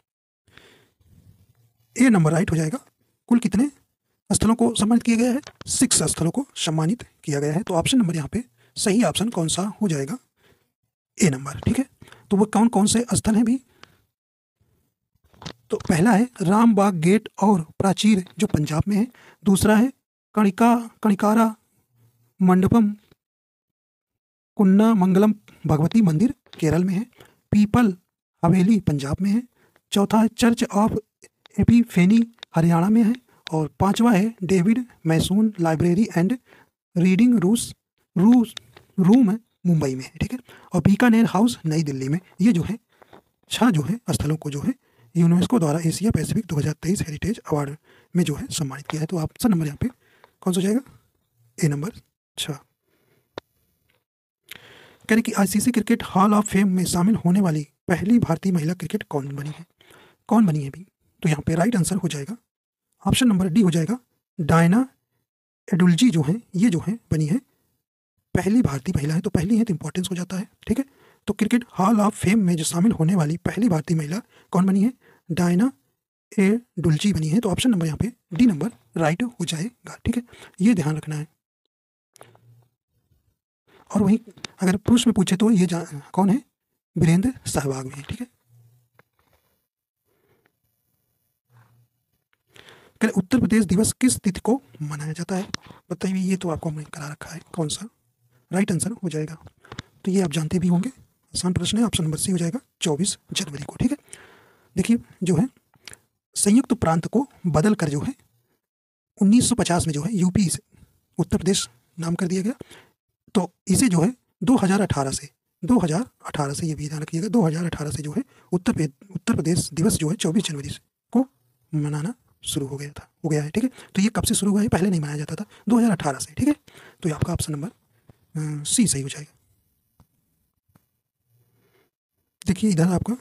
ए नंबर राइट हो जाएगा। कुल कितने स्थलों को सम्मानित किया गया है, सिक्स स्थलों को सम्मानित किया गया है। तो ऑप्शन नंबर यहाँ पे सही ऑप्शन कौन सा हो जाएगा, ए नंबर। ठीक है, तो वो कौन कौन से स्थल हैं भी, तो पहला है रामबाग गेट और प्राचीर जो पंजाब में है। दूसरा है कणिका कणिकारा मंडपम कुन्ना मंगलम भगवती मंदिर केरल में है। पीपल हवेली पंजाब में है। चौथा है चर्च ऑफ एपिफेनी हरियाणा में है। और पांचवा है David Sassoon library and reading रूस रूस रूम मुंबई में है। ठीक है, और बीकानेर हाउस नई दिल्ली में। ये जो है छह जो है स्थलों को जो है यूनेस्को द्वारा एशिया पैसिफिक दो हज़ार तेईस हेरिटेज अवार्ड में जो है सम्मानित किया है। तो ऑप्शन नंबर यहाँ पे कौन सा हो जाएगा, ए नंबर छः। कह रहे कि ICC cricket hall of fame में शामिल होने वाली पहली भारतीय महिला क्रिकेट कौन बनी है, कौन बनी है भी। तो यहाँ पे राइट आंसर हो जाएगा ऑप्शन नंबर डी हो जाएगा, डायना एडुल्जी जो है ये जो है बनी है पहली भारतीय महिला है। तो पहली है तो इंपॉर्टेंस हो जाता है। ठीक है, तो क्रिकेट हॉल ऑफ फेम में जो शामिल होने वाली पहली भारतीय महिला कौन बनी है, डायना एडुल्जी बनी है। तो ऑप्शन नंबर यहाँ पे डी नंबर राइट हो जाएगा। ठीक है, ये ध्यान रखना है। और वहीं अगर पुरुष में पूछे तो ये कौन है, वीरेंद्र सहवाग भी है। ठीक है, उत्तर प्रदेश दिवस किस तिथि को मनाया जाता है बताइए। ये तो आपको हमने करा रखा है, कौन सा राइट आंसर हो जाएगा। तो ये आप जानते भी होंगे, आसान प्रश्न है। ऑप्शन नंबर सी हो जाएगा चौबीस जनवरी को। ठीक है, देखिए जो है संयुक्त प्रांत को बदल कर जो है उन्नीस सौ पचास में जो है यूपी से उत्तर प्रदेश नाम कर दिया गया। तो इसे जो है दो हज़ार अठारह से दो हज़ार अठारह से ये भी ध्यान रखिएगा, दो हज़ार अठारह से जो है उत्तर प्रदेश उत्तर प्रदेश दिवस जो है चौबीस जनवरी से को मनाना शुरू हो गया था हो गया है। ठीक है, तो ये कब से शुरू हुआ है, पहले नहीं मनाया जाता था, दो हज़ार अठारह से। ठीक है, तो ये आपका ऑप्शन नंबर सी सही हो जाएगा। देखिए इधर आपका,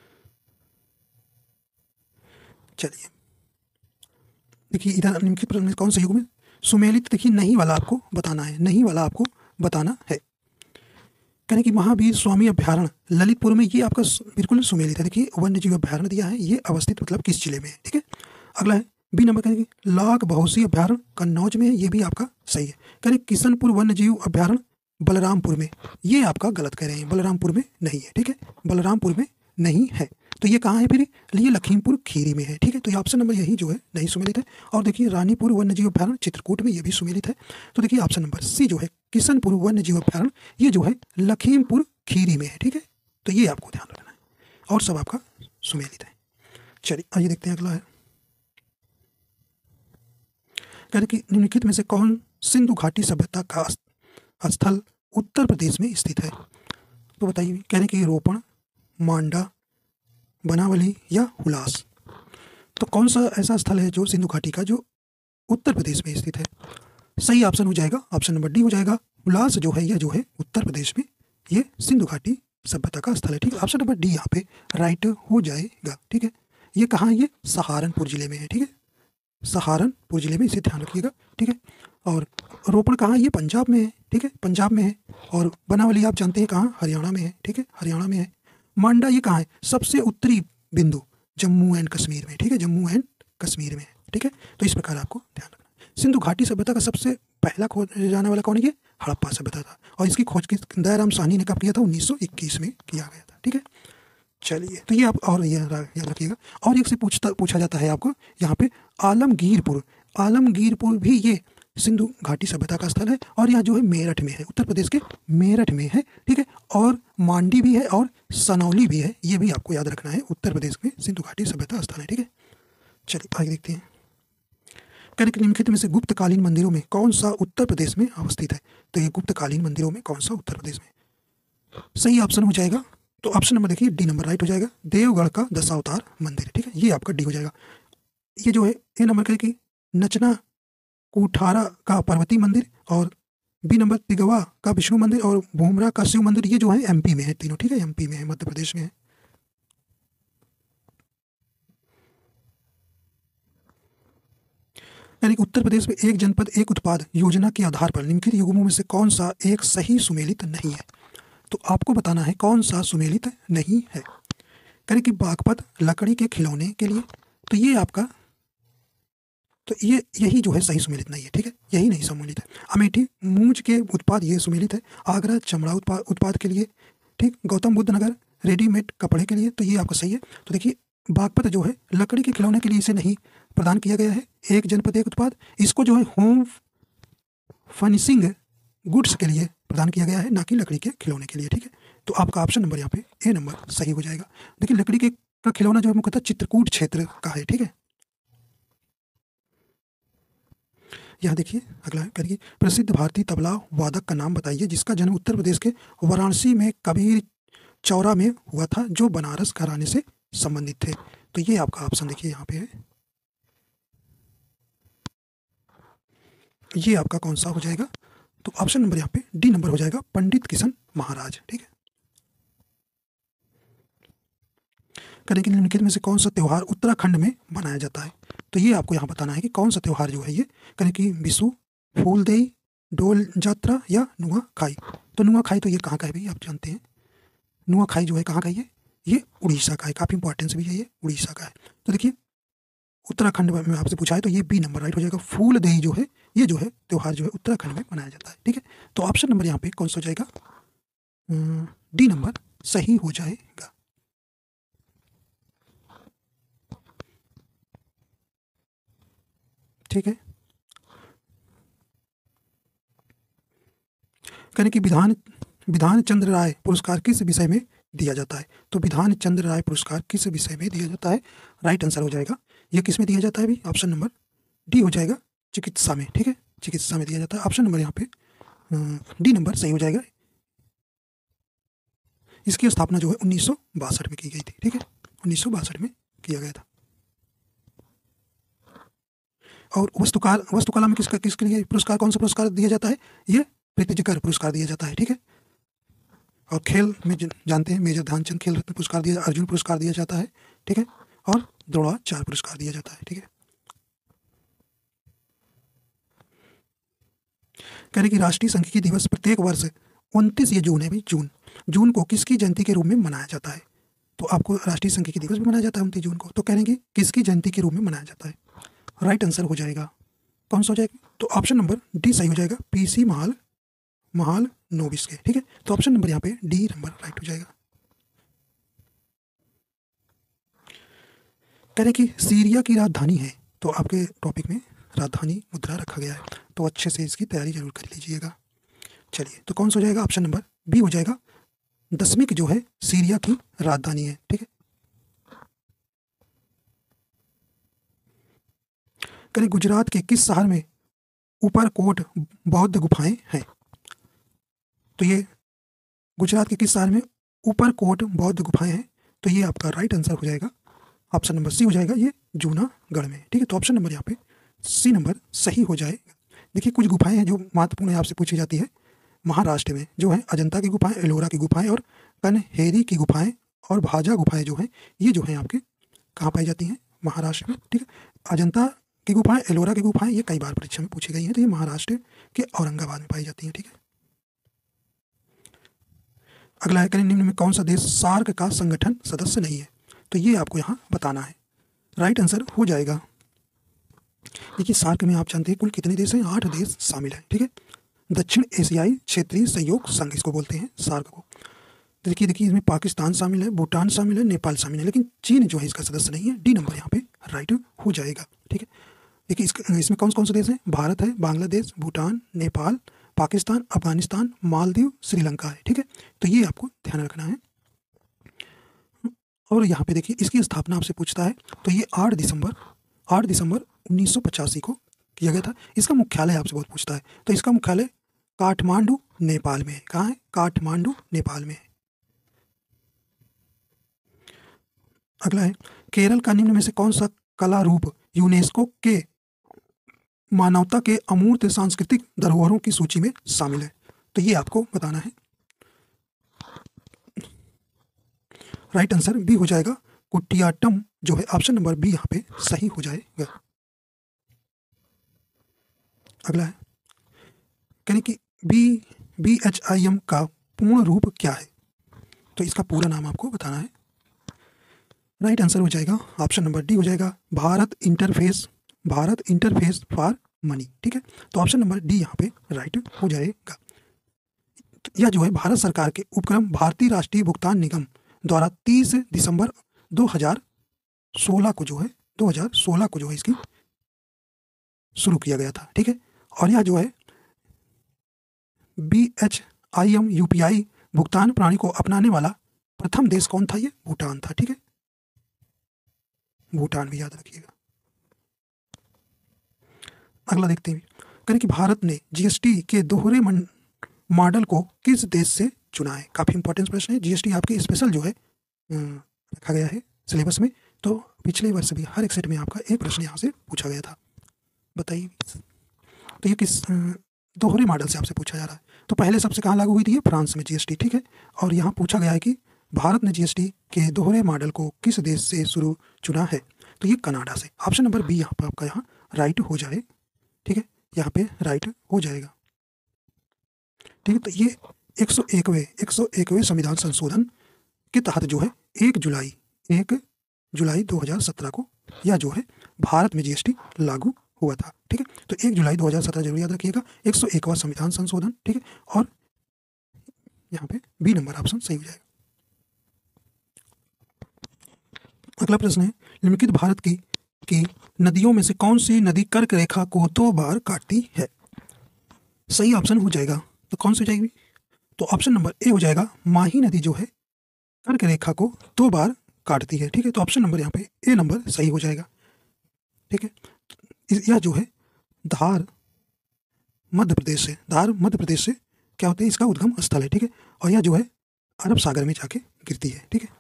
चलिए देखिए इधर निम्नलिखित प्रश्न में कौन सा युग में सुमेलित, देखिए नहीं वाला आपको बताना है, नहीं वाला आपको बताना है। कह रहे कि महावीर स्वामी अभ्यारण्य ललितपुर में, ये आपका बिल्कुल सुमेलित है। देखिए वन्य जीव अभ्यारण्य दिया है, ये अवस्थित मतलब किस जिले में है, ठीक है। अगला है बी नंबर, कहेंगे लाख बहुसी अभ्यारण्य कन्नौज में है, ये भी आपका सही है। कह रहे किशनपुर वन्य जीव अभ्यारण्य बलरामपुर में, ये आपका गलत कह रहे हैं, बलरामपुर में नहीं है, ठीक है, बलरामपुर में नहीं है। तो ये कहाँ है फिर, ये लखीमपुर खीरी में है, ठीक है। तो ये ऑप्शन नंबर यही जो है नहीं सुमेलित है। और देखिए रानीपुर वन्य जीव अभ्यारण्य चित्रकूट में, ये भी सुमेलित है। तो देखिए ऑप्शन नंबर सी जो है किशनपुर वन्य जीव अभ्यारण्य, ये जो है लखीमपुर खीरी में है, ठीक है। तो ये आपको ध्यान रखना है और सब आपका सुमेलित है। चलिए आइए देखते हैं अगला है, कह रहे कि निम्नलिखित में से कौन सिंधु घाटी सभ्यता का स्थल उत्तर प्रदेश में स्थित है। तो बताइए, कह रहे कि रोपण, मांडा, बनावली या हुलास। तो कौन सा ऐसा स्थल है जो सिंधु घाटी का जो उत्तर प्रदेश में स्थित है। सही ऑप्शन हो जाएगा ऑप्शन नंबर डी हो जाएगा। हुलास जो है यह जो है उत्तर प्रदेश में ये सिंधु घाटी सभ्यता का स्थल है, ठीक है। ऑप्शन नंबर डी यहाँ पे राइट हो जाएगा, ठीक है। ये कहाँ है, ये सहारनपुर जिले में है, ठीक है, सहारनपुर जिले में, इसे ध्यान रखिएगा, ठीक है। और रोपण कहाँ है, ये पंजाब में है, ठीक है, पंजाब में है। और बनावली आप जानते हैं कहाँ, हरियाणा में है, ठीक है, हरियाणा में है। मांडा ये कहाँ है, सबसे उत्तरी बिंदु जम्मू एंड कश्मीर में, ठीक है, जम्मू एंड कश्मीर में, ठीक है। तो इस प्रकार आपको ध्यान रखना। सिंधु घाटी सभ्यता का सबसे पहला खोज जाने वाला कौन है, ये हड़प्पा सभ्यता था। और इसकी खोज किस दयाराम साहनी ने कब किया था, उन्नीस सौ इक्कीस में किया गया था, ठीक है। चलिए तो ये आप और ये याद रखिएगा। और एक से पूछता पूछा जाता है आपको यहाँ पे आलमगीरपुर, आलमगीरपुर भी ये सिंधु घाटी सभ्यता का स्थल है। और यह जो है मेरठ में है, उत्तर प्रदेश के मेरठ में है, ठीक है। और मांडी भी है और सनौली भी है, ये भी आपको याद रखना है, उत्तर प्रदेश में सिंधु घाटी सभ्यता स्थल है, ठीक है। चलिए आगे देखते हैं, कनिक निम्नलिखित में से गुप्तकालीन मंदिरों में कौन सा उत्तर प्रदेश में अवस्थित है। तो ये गुप्तकालीन मंदिरों में कौन सा उत्तर प्रदेश में, सही ऑप्शन हो जाएगा। तो ऑप्शन नंबर देखिए डी नंबर राइट हो जाएगा, देवगढ़ का दशावतार मंदिर, ठीक है, ये आपका डी हो जाएगा। ये जो है ए नंबर का कि नचना कुठारा का पार्वती मंदिर, और बी नंबर तिगवा का विष्णु मंदिर, और भूमरा का शिव मंदिर, ये जो है एमपी में है तीनों, ठीक है, एमपी में है, मध्य प्रदेश में है। यानी कि उत्तर प्रदेश में एक जनपद एक उत्पाद योजना के आधार पर निम्नलिखित युग्मों में से कौन सा एक सही सुमेलित नहीं है। तो आपको बताना है कौन सा सुमेलित नहीं है। करें कि बागपत लकड़ी के खिलौने के लिए, तो ये आपका, तो ये यही जो है सही सुमेलित नहीं है, ठीक है, यही नहीं सुमेलित है। अमेठी मूंज के उत्पाद ये सुमेलित है। आगरा चमड़ा उत्पाद उत्पाद के लिए, ठीक। गौतम बुद्ध नगर रेडीमेड कपड़े के लिए, तो ये आपका सही है। तो देखिए बागपत जो है लकड़ी के खिलौने के लिए इसे नहीं प्रदान किया गया है, एक जनपद एक उत्पाद। इसको जो है होम फर्निशिंग गुड्स के लिए प्रदान किया गया है, ना कि लकड़ी के खिलौने के लिए, ठीक है। तो आपका ऑप्शन नंबर यहाँ पे ए नंबर सही हो जाएगा। देखिए लकड़ी के का खिलौना जो है मुख्यतः चित्रकूट क्षेत्र का है, ठीक है। यहाँ देखिए अगला है, करिए प्रसिद्ध भारतीय तबला वादक का नाम बताइए जिसका जन्म उत्तर प्रदेश के वाराणसी में कबीर चौरा में हुआ था, जो बनारस घराने से संबंधित थे। तो ये आपका ऑप्शन देखिए यहाँ पे है, ये आपका कौन सा हो जाएगा। तो ऑप्शन नंबर यहाँ पे डी नंबर हो जाएगा, पंडित किशन महाराज, ठीक है। करेंगे निम्नलिखित में से कौन सा त्यौहार उत्तराखंड में मनाया जाता है। तो ये आपको यहाँ बताना है कि कौन सा त्यौहार जो है ये, करें कि विशु, फूलदेई, डोल जात्रा या नुआखाई। तो नुआखाई तो ये कहाँ का है भाई, आप जानते हैं, नुआखाई जो है कहाँ का है, ये उड़ीसा का है, काफ़ी इंपॉर्टेंस भी है, ये उड़ीसा का है। तो देखिए उत्तराखंड में आपसे पूछा है तो ये बी नंबर राइट हो जाएगा। फूलदेई जो है ये जो है त्यौहार जो है उत्तराखंड में मनाया जाता है, ठीक है। तो ऑप्शन नंबर यहाँ पे कौन सा हो जाएगा, डी नंबर सही हो जाएगा। ठीक है, करें कि विधान विधान चंद्र राय पुरस्कार किस विषय में दिया जाता है। तो विधान चंद्र राय पुरस्कार किस विषय में दिया जाता है, राइट आंसर हो जाएगा। ये किस में दिया जाता है भी, ऑप्शन नंबर डी हो जाएगा, चिकित्सा में, ठीक है, चिकित्सा में दिया जाता है। ऑप्शन नंबर यहाँ पे डी नंबर सही हो जाएगा। इसकी स्थापना जो है उन्नीस सौ बासठ में की गई थी, ठीक है, उन्नीस सौ बासठ में किया गया था। और वस्तुकार वस्तुकला में किसका किसके लिए पुरस्कार, कौन सा पुरस्कार दिया जाता है, ये प्रीतिजकर पुरस्कार दिया जाता है, ठीक है। और खेल में जानते हैं मेजर ध्यानचंद खेल रत्न पुरस्कार दिया, अर्जुन पुरस्कार दिया जाता है, ठीक है। और द्रोणाचार्य पुरस्कार दिया जाता है, ठीक है। कह रहे कि राष्ट्रीय सांख्यिकी दिवस प्रत्येक वर्ष उनतीस ये जून है भाई, जून जून को किसकी जयंती के रूप में मनाया जाता है? तो आपको राष्ट्रीय सांख्यिकी दिवस भी मनाया जाता है उनतीस जून को, तो कहेंगे किसकी जयंती के रूप में मनाया जाता है? राइट आंसर हो जाएगा कौन सा हो जाएगा? तो ऑप्शन नंबर डी सही हो जाएगा, पीसी महाल महाल नोबिस के। ठीक है, तो ऑप्शन नंबर यहाँ पे डी नंबर राइट हो जाएगा। कह रहे कि सीरिया की राजधानी है, तो आपके टॉपिक में राजधानी मुद्रा रखा गया है, तो अच्छे से इसकी तैयारी जरूर कर लीजिएगा। चलिए, तो कौन सा हो जाएगा? ऑप्शन नंबर बी हो जाएगा, दशमिक जो है सीरिया की राजधानी है। ठीक है, कह रहे गुजरात के किस शहर में ऊपरकोट बौद्ध गुफाएं हैं? तो ये गुजरात के किस शहर में ऊपरकोट बौद्ध गुफाएं हैं? तो ये आपका राइट आंसर हो जाएगा, ऑप्शन नंबर सी हो जाएगा, ये जूनागढ़ में। ठीक है, तो ऑप्शन नंबर यहाँ पे सी नंबर सही हो जाएगा। देखिए, कुछ गुफाएं हैं जो महत्वपूर्ण आपसे पूछी जाती है। महाराष्ट्र में जो है अजंता की गुफाएं, एलोरा की गुफाएं और कन्हेरी की गुफाएं और भाजा गुफाएं जो हैं, ये जो हैं आपके कहाँ पाई जाती हैं? महाराष्ट्र में। ठीक है, अजंता की गुफाएं, एलोरा की गुफाएं ये कई बार परीक्षा में पूछी गई हैं, तो ये महाराष्ट्र के औरंगाबाद में पाई जाती हैं। ठीक है, अगला है, निम्न में कौन सा देश सार्क का संगठन सदस्य नहीं है? तो ये आपको यहाँ बताना है। राइट आंसर हो जाएगा, देखिए सार्क में आप जानते हैं कुल कितने देश हैं? आठ देश शामिल हैं। ठीक है, दक्षिण एशियाई क्षेत्रीय सहयोग संघ इसको बोलते हैं, सार्क को। देखिए देखिए इसमें पाकिस्तान शामिल है, भूटान शामिल है, नेपाल शामिल है, लेकिन चीन जो है इसका सदस्य नहीं है। डी नंबर यहाँ पे राइट हो जाएगा। ठीक है, देखिए इसमें कौन कौन से देश हैं? भारत है, बांग्लादेश, भूटान, नेपाल, पाकिस्तान, अफगानिस्तान, मालदीव, श्रीलंका है। ठीक है, तो ये आपको ध्यान रखना है। और यहाँ पे देखिए इसकी स्थापना आपसे पूछता है, तो ये आठ दिसंबर आठ दिसंबर उन्नीस सौ पचासी को किया गया था। इसका मुख्यालय आपसे बहुत पूछता है, तो इसका मुख्यालय काठमांडू नेपाल में है। कहाँ है? काठमांडू नेपाल में है। अगला है, केरल का निम्न में से कौन सा कला रूप यूनेस्को के मानवता के अमूर्त सांस्कृतिक धरोहरों की सूची में शामिल है? तो ये आपको बताना है। राइट आंसर बी हो जाएगा, कुटियाट्टम जो है ऑप्शन नंबर बी यहाँ पे सही हो जाएगा। अगला है, यानी कि B B H I M का पूर्ण रूप क्या है? तो इसका पूरा नाम आपको बताना है। राइट आंसर हो जाएगा ऑप्शन नंबर डी हो जाएगा, Bharat interface Bharat interface for money. ठीक है, तो ऑप्शन नंबर डी यहाँ पे राइट हो जाएगा। यह जो है भारत सरकार के उपक्रम भारतीय राष्ट्रीय भुगतान निगम द्वारा तीस दिसंबर दो हज़ार सोलह को जो है दो हज़ार सोलह को जो है इसकी शुरू किया गया था। ठीक है, और यह जो है B H I M U P I भुगतान प्रणाली को अपनाने वाला प्रथम देश कौन था? ये भूटान था। ठीक है, भूटान भी याद रखिएगा। अगला देखते हैं, करें कि भारत ने जीएसटी के दोहरे मॉडल को किस देश से चुना है? काफ़ी इंपॉर्टेंट प्रश्न है। जीएसटी आपके स्पेशल जो है रखा गया है सिलेबस में, तो पिछले वर्ष भी हर एक सेट में आपका एक प्रश्न यहाँ से पूछा गया था। बताइए, तो ये किस दोहरे मॉडल से आपसे पूछा जा रहा है? तो पहले सबसे कहाँ लागू हुई थी? फ्रांस में जीएसटी। ठीक है, और यहाँ पूछा गया है कि भारत ने जीएसटी के दोहरे मॉडल को किस देश से शुरू चुना है? तो ये कनाडा से। ऑप्शन नंबर बी यहाँ पर आपका यहाँ राइट हो जाए। ठीक है, यहाँ पे राइट हो जाएगा। ठीक है, तो ये एक सौ एकवें एक सौ एकवें संविधान संशोधन के तहत जो है एक जुलाई एक जुलाई दो हज़ार सत्रह को यह जो है भारत में जीएसटी लागू हुआ था। ठीक है, तो एक जुलाई दो हज़ार सत्रह जरूर याद रखिएगा, एक सौ एकवां संविधान संशोधन। ठीक है, और यहाँ पे बी नंबर ऑप्शन सही हो जाएगा। अगला प्रश्न है, निम्नलिखित भारत की की नदियों में से कौन सी नदी कर्क रेखा को दो बार काटती है? सही ऑप्शन हो जाएगा, तो कौन सी हो जाएगी? तो ऑप्शन नंबर ए हो जाएगा, माही नदी जो है कर्क रेखा को दो बार काटती है। ठीक है, तो ऑप्शन नंबर यहाँ पे ए नंबर सही हो जाएगा। ठीक है, यह जो है धार मध्य प्रदेश से धार मध्य प्रदेश से क्या होता है? इसका उद्गम स्थल है। ठीक है, और यह जो है अरब सागर में जाके गिरती है। ठीक है,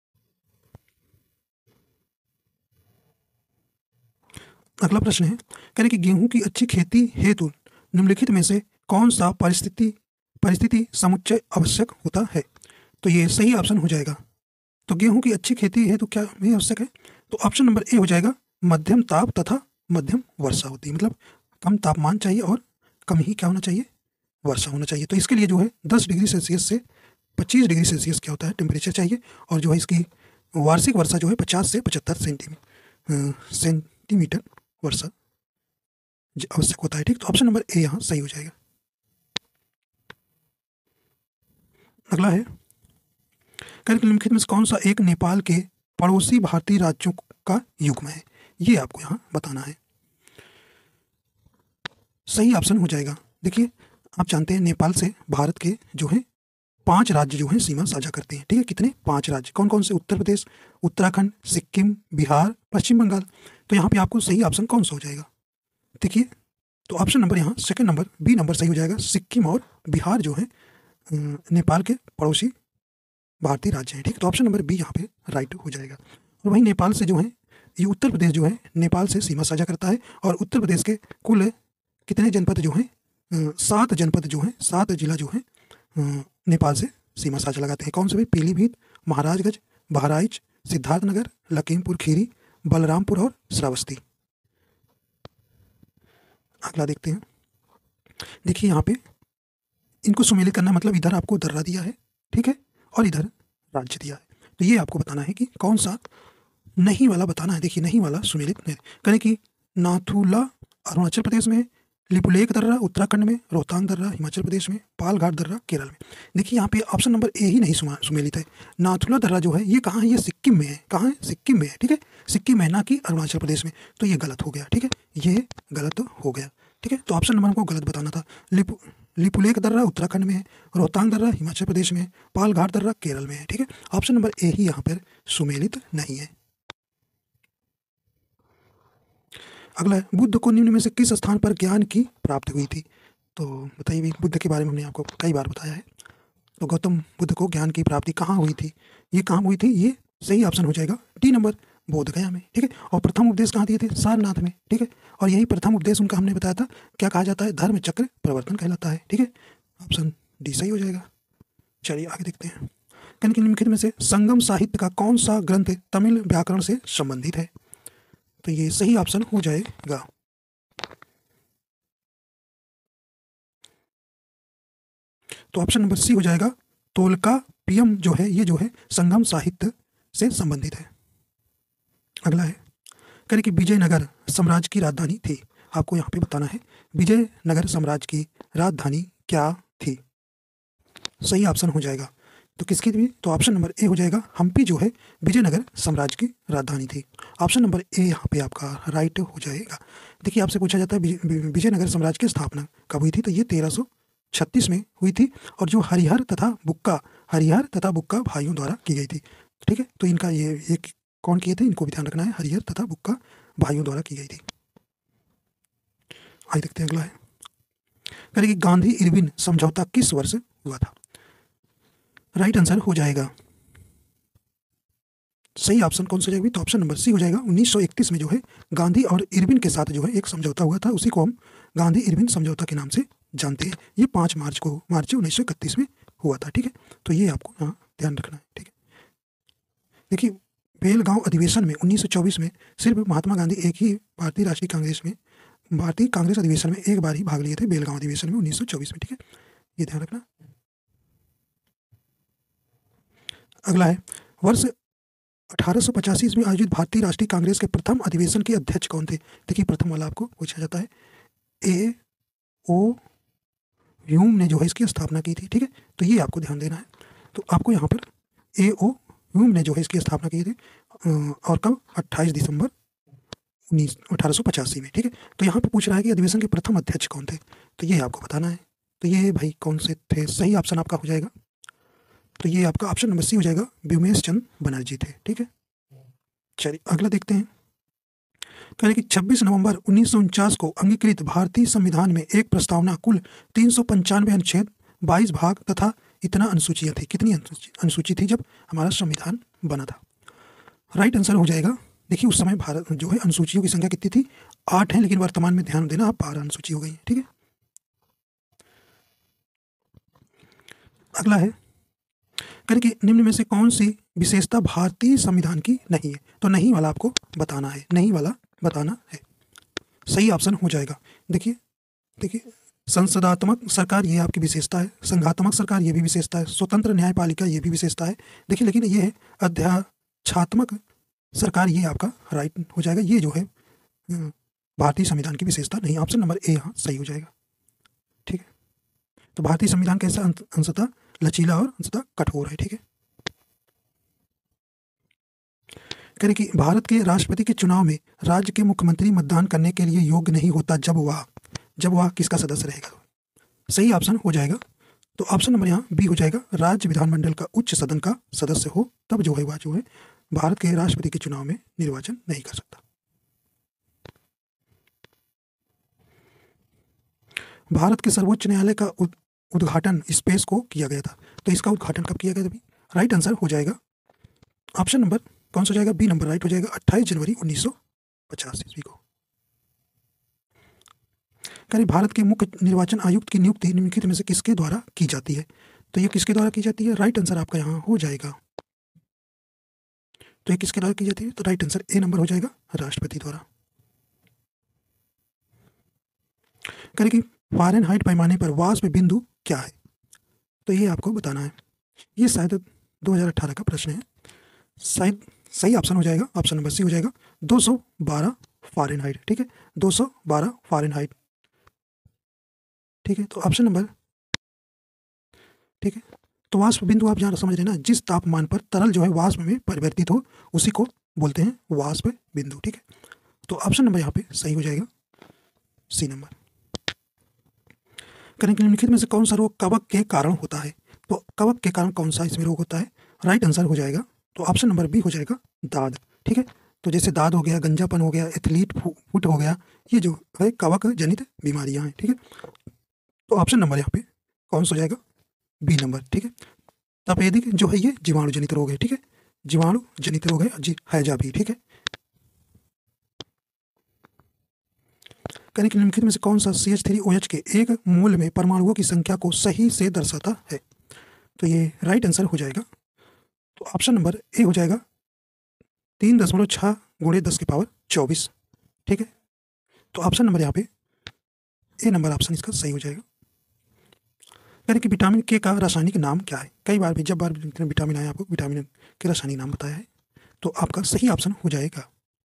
अगला प्रश्न है, कह रहे कि गेहूं की अच्छी खेती हेतु निम्नलिखित में से कौन सा परिस्थिति परिस्थिति समुच्चय आवश्यक होता है? तो ये सही ऑप्शन हो जाएगा। तो गेहूं की अच्छी खेती हेतु क्या भी आवश्यक है? तो ऑप्शन नंबर ए हो जाएगा, मध्यम ताप तथा मध्यम वर्षा होती है। मतलब कम तापमान चाहिए और कम ही क्या होना चाहिए? वर्षा होना चाहिए। तो इसके लिए जो है दस डिग्री सेल्सियस से पच्चीस डिग्री सेल्सियस क्या होता है टेम्परेचर चाहिए, और जो है इसकी वार्षिक वर्षा जो है पचास से पचहत्तर सेंटीमीटर सेंटीमीटर वर्षा आवश्यक होता है। ठीक, तो ऑप्शन नंबर ए यहाँ सही हो जाएगा। अगला है, निम्नलिखित में से कौन सा एक नेपाल के पड़ोसी भारतीय राज्यों का युग्म है? ये आपको यहाँ बताना है। सही ऑप्शन हो जाएगा, देखिए आप जानते हैं नेपाल से भारत के जो है पांच राज्य जो हैं सीमा साझा करते हैं। ठीक है, कितने? पांच राज्य। कौन कौन से? उत्तर प्रदेश, उत्तराखंड, सिक्किम, बिहार, पश्चिम बंगाल। तो यहाँ पे आपको सही ऑप्शन कौन सा हो जाएगा? देखिए, तो ऑप्शन नंबर यहाँ सेकंड नंबर बी नंबर सही हो जाएगा। सिक्किम और बिहार जो है नेपाल के पड़ोसी भारतीय राज्य हैं। ठीक, तो ऑप्शन नंबर बी यहाँ पे राइट हो जाएगा। और वहीं नेपाल से जो है ये उत्तर प्रदेश जो है नेपाल से सीमा साझा करता है, और उत्तर प्रदेश के कुल कितने जनपद जो हैं? सात जनपद जो हैं, सात जिला जो हैं नेपाल से सीमा साझा लगाते हैं। कौन से भाई? पीलीभीत, महाराजगंज, बहराइच, सिद्धार्थनगर, लखीमपुर खीरी, बलरामपुर और श्रावस्ती। अगला देखते हैं, देखिए यहाँ पे इनको सुमेलित करना मतलब इधर आपको दर्रा दिया है, ठीक है, और इधर राज्य दिया है। तो ये आपको बताना है कि कौन सा नहीं वाला बताना है। देखिए नहीं वाला सुमेलित करें कि नाथुला अरुणाचल प्रदेश में, लिपुलेख दर्रा उत्तराखंड में, रोहतांग दर्रा हिमाचल प्रदेश में, पालघाट दर्रा केरल में। देखिए यहाँ पे ऑप्शन नंबर ए ही नहीं सुमेलित है। नाथुला दर्रा जो है ये कहाँ है? ये सिक्किम में है। कहाँ है? सिक्किम में है। ठीक है, सिक्किम में, ना कि अरुणाचल प्रदेश में। तो ये गलत हो गया। ठीक है, ये गलत हो गया। ठीक है, तो ऑप्शन नंबर हमको गलत बताना था। लिपु लिपुलेख दर्रा उत्तराखंड में है, रोहतांग दर्रा हिमाचल प्रदेश में, पालघाट दर्रा केरल में है। ठीक है, ऑप्शन नंबर ए ही यहाँ पर सुमेलित नहीं है। अगला है, बुद्ध को निम्न में से किस स्थान पर ज्ञान की प्राप्ति हुई थी? तो बताइए, बुद्ध के बारे में हमने आपको कई बार बताया है। तो गौतम बुद्ध को ज्ञान की प्राप्ति कहाँ हुई थी? ये कहाँ हुई थी? ये सही ऑप्शन हो जाएगा डी नंबर, बोध गया में। ठीक है, और प्रथम उपदेश कहाँ दिए थे? सारनाथ में। ठीक है, और यही प्रथम उपदेश उनका हमने बताया था क्या कहा जाता है? धर्म चक्र प्रवर्तन कहलाता है। ठीक है, ऑप्शन डी सही हो जाएगा। चलिए आगे देखते हैं, निम्नलिखित में से संगम साहित्य का कौन सा ग्रंथ तमिल व्याकरण से संबंधित है? तो ये सही ऑप्शन हो जाएगा। तो ऑप्शन नंबर सी हो जाएगा। तोल्कापियम जो है ये जो है संगम साहित्य से संबंधित है। अगला है, करें कि विजयनगर साम्राज्य की राजधानी थी। आपको यहाँ पे बताना है विजयनगर साम्राज्य की राजधानी क्या थी? सही ऑप्शन हो जाएगा। तो किसकी थी? तो ऑप्शन नंबर ए हो जाएगा। हम्पी जो है विजयनगर साम्राज्य की राजधानी थी। ऑप्शन नंबर ए यहाँ पे आपका राइट हो जाएगा। देखिए आपसे पूछा जाता है विजयनगर साम्राज्य की स्थापना कब हुई थी? तो ये तेरह सौ छत्तीस में हुई थी, और जो हरिहर तथा बुक्का हरिहर तथा बुक्का भाइयों द्वारा की गई थी। ठीक है, तो इनका ये एक कौन किए थे? इनको भी ध्यान रखना है, हरिहर तथा बुक्का भाइयों द्वारा की गई थी। आइए देखते हैं अगला है, करेंगे गांधी इरविन समझौता किस वर्ष हुआ था? राइट आंसर हो जाएगा। सही ऑप्शन कौन सा हो जाएगा? तो ऑप्शन नंबर सी हो जाएगा। उन्नीस सौ इकतीस में जो है गांधी और इरविन के साथ जो है एक समझौता हुआ था, उसी को हम गांधी इरविन समझौता के नाम से जानते हैं। ये पाँच मार्च को मार्च उन्नीस सौ इकतीस में हुआ था। ठीक है, तो ये आपको यहाँ ध्यान रखना है। ठीक है, देखिए बेलगांव अधिवेशन में उन्नीस सौ चौबीस में सिर्फ महात्मा गांधी एक ही भारतीय राष्ट्रीय कांग्रेस में भारतीय कांग्रेस अधिवेशन में एक बार ही भाग लिए थे, बेलगांव अधिवेशन में उन्नीस सौ चौबीस में। ठीक है, ये ध्यान रखना। अगला है, वर्ष अठारह सौ पचासी में आयोजित भारतीय राष्ट्रीय कांग्रेस के प्रथम अधिवेशन के अध्यक्ष कौन थे? देखिए प्रथम वाला आपको पूछा जाता है। ए ओ ह्यूम ने जो है इसकी स्थापना की थी। ठीक है, तो ये आपको ध्यान देना है। तो आपको यहाँ पर ए ओ ह्यूम ने जो है इसकी स्थापना की थी, और कब? अट्ठाईस दिसंबर उन्नीस अठारह सौ पचासी में। ठीक है, तो यहाँ पे पूछ रहा है कि अधिवेशन के प्रथम अध्यक्ष कौन थे? तो ये आपको बताना है। तो ये भाई कौन से थे? सही ऑप्शन आपका हो जाएगा। तो ये आपका ऑप्शन नंबर सी हो जाएगा, व्योमेश चंद्र बनर्जी थे। ठीक है, चलिए अगला देखते हैं, कहें कि छब्बीस नवंबर उन्नीस सौ उनचास को अंगीकृत भारतीय संविधान में एक प्रस्तावना कुल तीन सौ पंचानवे अनुच्छेद, बाईस भाग तथा इतना अनुसूचियाँ थी। कितनी अनुसूची थी जब हमारा संविधान बना था? राइट आंसर हो जाएगा। देखिए उस समय भारत जो है अनुसूचियों की संख्या कितनी थी? आठ है, लेकिन वर्तमान में ध्यान देना आप बारह अनुसूची हो गई है। ठीक है, अगला है, करें कि निम्न में से कौन सी विशेषता भारतीय संविधान की नहीं है? तो नहीं वाला आपको बताना है, नहीं वाला बताना है। सही ऑप्शन हो जाएगा। देखिए देखिए संसदात्मक सरकार ये आपकी विशेषता है, संघात्मक सरकार ये भी विशेषता है, स्वतंत्र न्यायपालिका ये भी विशेषता है। देखिए लेकिन ये है अध्याक्षात्मक सरकार, ये आपका राइट हो जाएगा। ये जो है भारतीय संविधान की विशेषता नहीं। ऑप्शन नंबर ए यहाँ सही हो जाएगा। ठीक है, तो भारतीय संविधान कैसा अंशतः लचीला और अंशतः कठोर है। ठीक है, कह रहे कि भारत के राष्ट्रपति के चुनाव में राज्य के मुख्यमंत्री मतदान करने के लिए योग्य नहीं होता जब वह जब वह किसका सदस्य रहेगा। सही ऑप्शन हो जाएगा, तो ऑप्शन नंबर यहाँ बी हो जाएगा। राज्य विधानमंडल का उच्च सदन का सदस्य हो तब जो है वह जो है भारत के राष्ट्रपति के चुनाव में निर्वाचन नहीं कर सकता। भारत के सर्वोच्च न्यायालय का उद्घाटन स्पेस को किया गया था, तो इसका उद्घाटन कब किया गया था? राइट आंसर हो जाएगा ऑप्शन नंबर कौन सा हो जाएगा? बी नंबर राइट हो जाएगा, अट्ठाईस जनवरी उन्नीस सौ पचास ईस्वी को। करें भारत के मुख्य निर्वाचन आयुक्त की नियुक्ति निम्नलिखित में से किसके द्वारा की जाती है? तो ये किसके द्वारा की जाती है? राइट आंसर आपका यहाँ हो जाएगा। तो ये किसके द्वारा की जाती है? तो राइट आंसर ए नंबर हो जाएगा, राष्ट्रपति द्वारा। करें कि फ़ारेनहाइट पैमाने पर वाष्प बिंदु क्या है? तो ये आपको बताना है। ये शायद दो हज़ार अठारह का प्रश्न है, शायद सही ऑप्शन हो जाएगा, ऑप्शन नंबर सी हो जाएगा, दो सौ बारह फ़ारेनहाइट। ठीक है, दो सौ बारह फ़ारेनहाइट। ठीक है, तो ऑप्शन नंबर ठीक है, तो वाष्प बिंदु आप जहाँ समझ रहे हैं ना, जिस तापमान पर तरल जो है वाष्प में परिवर्तित हो उसी को बोलते हैं वाष्प बिंदु। ठीक है, तो ऑप्शन नंबर यहाँ पे सही हो जाएगा, सी नंबर। करें कि निम्नलिखित में से कौन सा रोग कवक के कारण होता है? तो कवक के कारण कौन सा इसमें रोग होता है? राइट आंसर हो जाएगा, तो ऑप्शन नंबर बी हो जाएगा, दाद। ठीक है, तो जैसे दाद हो गया, गंजापन हो गया, एथलीट फुट हो गया, ये जो है कवक जनित बीमारियां हैं। ठीक है, तो ऑप्शन नंबर यहाँ पे कौन सा हो जाएगा? B number. ठीक है, तपेदिक जो है ये जीवाणु जनित रोग है। ठीक है, जीवाणु जनित रोग है, जी हैजा भी। ठीक है, करें कि निम्नलिखित में से कौन सा C H three O H के एक मोल में परमाणुओं की संख्या को सही से दर्शाता है? तो ये राइट आंसर हो जाएगा, तो ऑप्शन नंबर ए हो जाएगा, तीन दशमलव छः गुणे दस की पावर चौबीस। ठीक है, तो ऑप्शन नंबर यहाँ पे ए नंबर ऑप्शन इसका सही हो जाएगा। करें कि विटामिन के का रासायनिक नाम क्या है? कई बार भी जब बार विटामिन आया आपको विटामिन के रासायनिक नाम बताया है, तो आपका सही ऑप्शन हो जाएगा।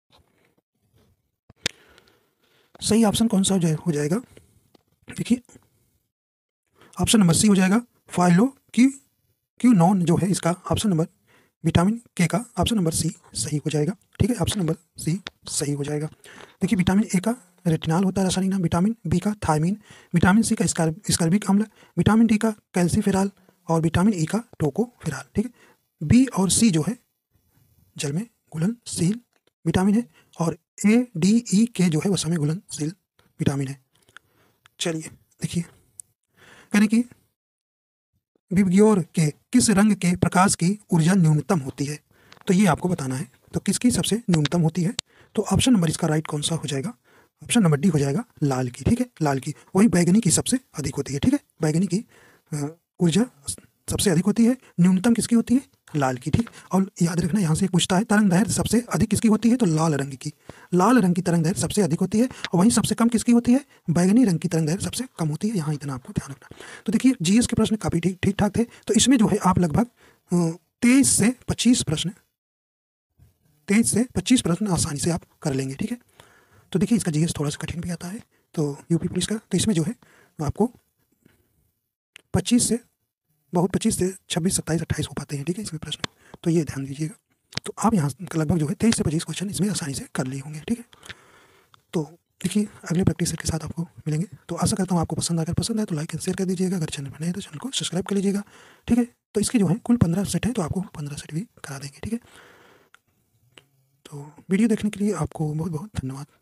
सही ऑप्शन कौन सा हो जाएगा? देखिए ऑप्शन नंबर सी हो जाएगा, फाइलो क्यू क्यू नॉन जो है इसका ऑप्शन नंबर विटामिन के का ऑप्शन नंबर सी सही हो जाएगा। ठीक है, ऑप्शन नंबर सी सही हो जाएगा। देखिए विटामिन ए का रेटिनॉल होता है रासायनिक नाम, विटामिन बी का थायमीन, विटामिन सी का स्कार्बिक अम्ल, विटामिन डी का कैल्सीफेराल और विटामिन ई का टोकोफेराल। ठीक है, बी और सी जो है जल में घुलनशील विटामिन है और ए डी ई के जो है वह समय घुलनशील विटामिन है। चलिए देखिए, कहने की विबग्योर के किस रंग के प्रकाश की ऊर्जा न्यूनतम होती है? तो ये आपको बताना है, तो किसकी सबसे न्यूनतम होती है? तो ऑप्शन नंबर इसका राइट कौन सा हो जाएगा? ऑप्शन नंबर डी हो जाएगा, लाल की। ठीक है, लाल की। वही बैगनी की सबसे अधिक होती है। ठीक है, बैगनी की ऊर्जा सबसे अधिक होती है, न्यूनतम किसकी होती है? लाल की। ठीक, और याद रखना यहाँ से पूछता है तरंग दैर्घ्य सबसे अधिक किसकी होती है? तो लाल रंग की। लाल रंग की तरंग दैर्घ्य सबसे अधिक होती है और वहीं सबसे कम किसकी होती है? बैगनी रंग की तरंग दैर्घ्य सबसे कम होती है। यहाँ इतना आपको ध्यान रखना। तो देखिए जीएस के प्रश्न काफ़ी ठीक ठीक ठाक थे, तो इसमें जो है आप लगभग तेईस से पच्चीस प्रश्न तेईस से पच्चीस प्रश्न आसानी से आप कर लेंगे। ठीक है, तो देखिए इसका जीएस थोड़ा सा कठिन भी आता है, तो यूपी पुलिस का, तो इसमें जो है आपको पच्चीस से बहुत पच्चीस से छब्बीस सत्ताईस अट्ठाईस हो पाते हैं। ठीक है, इसमें प्रश्न, तो ये ध्यान दीजिएगा। तो आप यहाँ लगभग जो है तेईस से पच्चीस क्वेश्चन इसमें आसानी से कर लिए होंगे। ठीक है, तो देखिए अगले प्रैक्टिस सेट के साथ आपको मिलेंगे। तो आशा करता हूँ आपको पसंद अगर पसंद है तो लाइक एंड शेयर कर दीजिएगा, अगर चैनल पर नए तो चैनल को सब्सक्राइब कर लीजिएगा। ठीक है, तो इसके जो है कुल पंद्रह सेट है, तो आपको पंद्रह सेट भी करा देंगे। ठीक है, तो वीडियो देखने के लिए आपको बहुत बहुत धन्यवाद।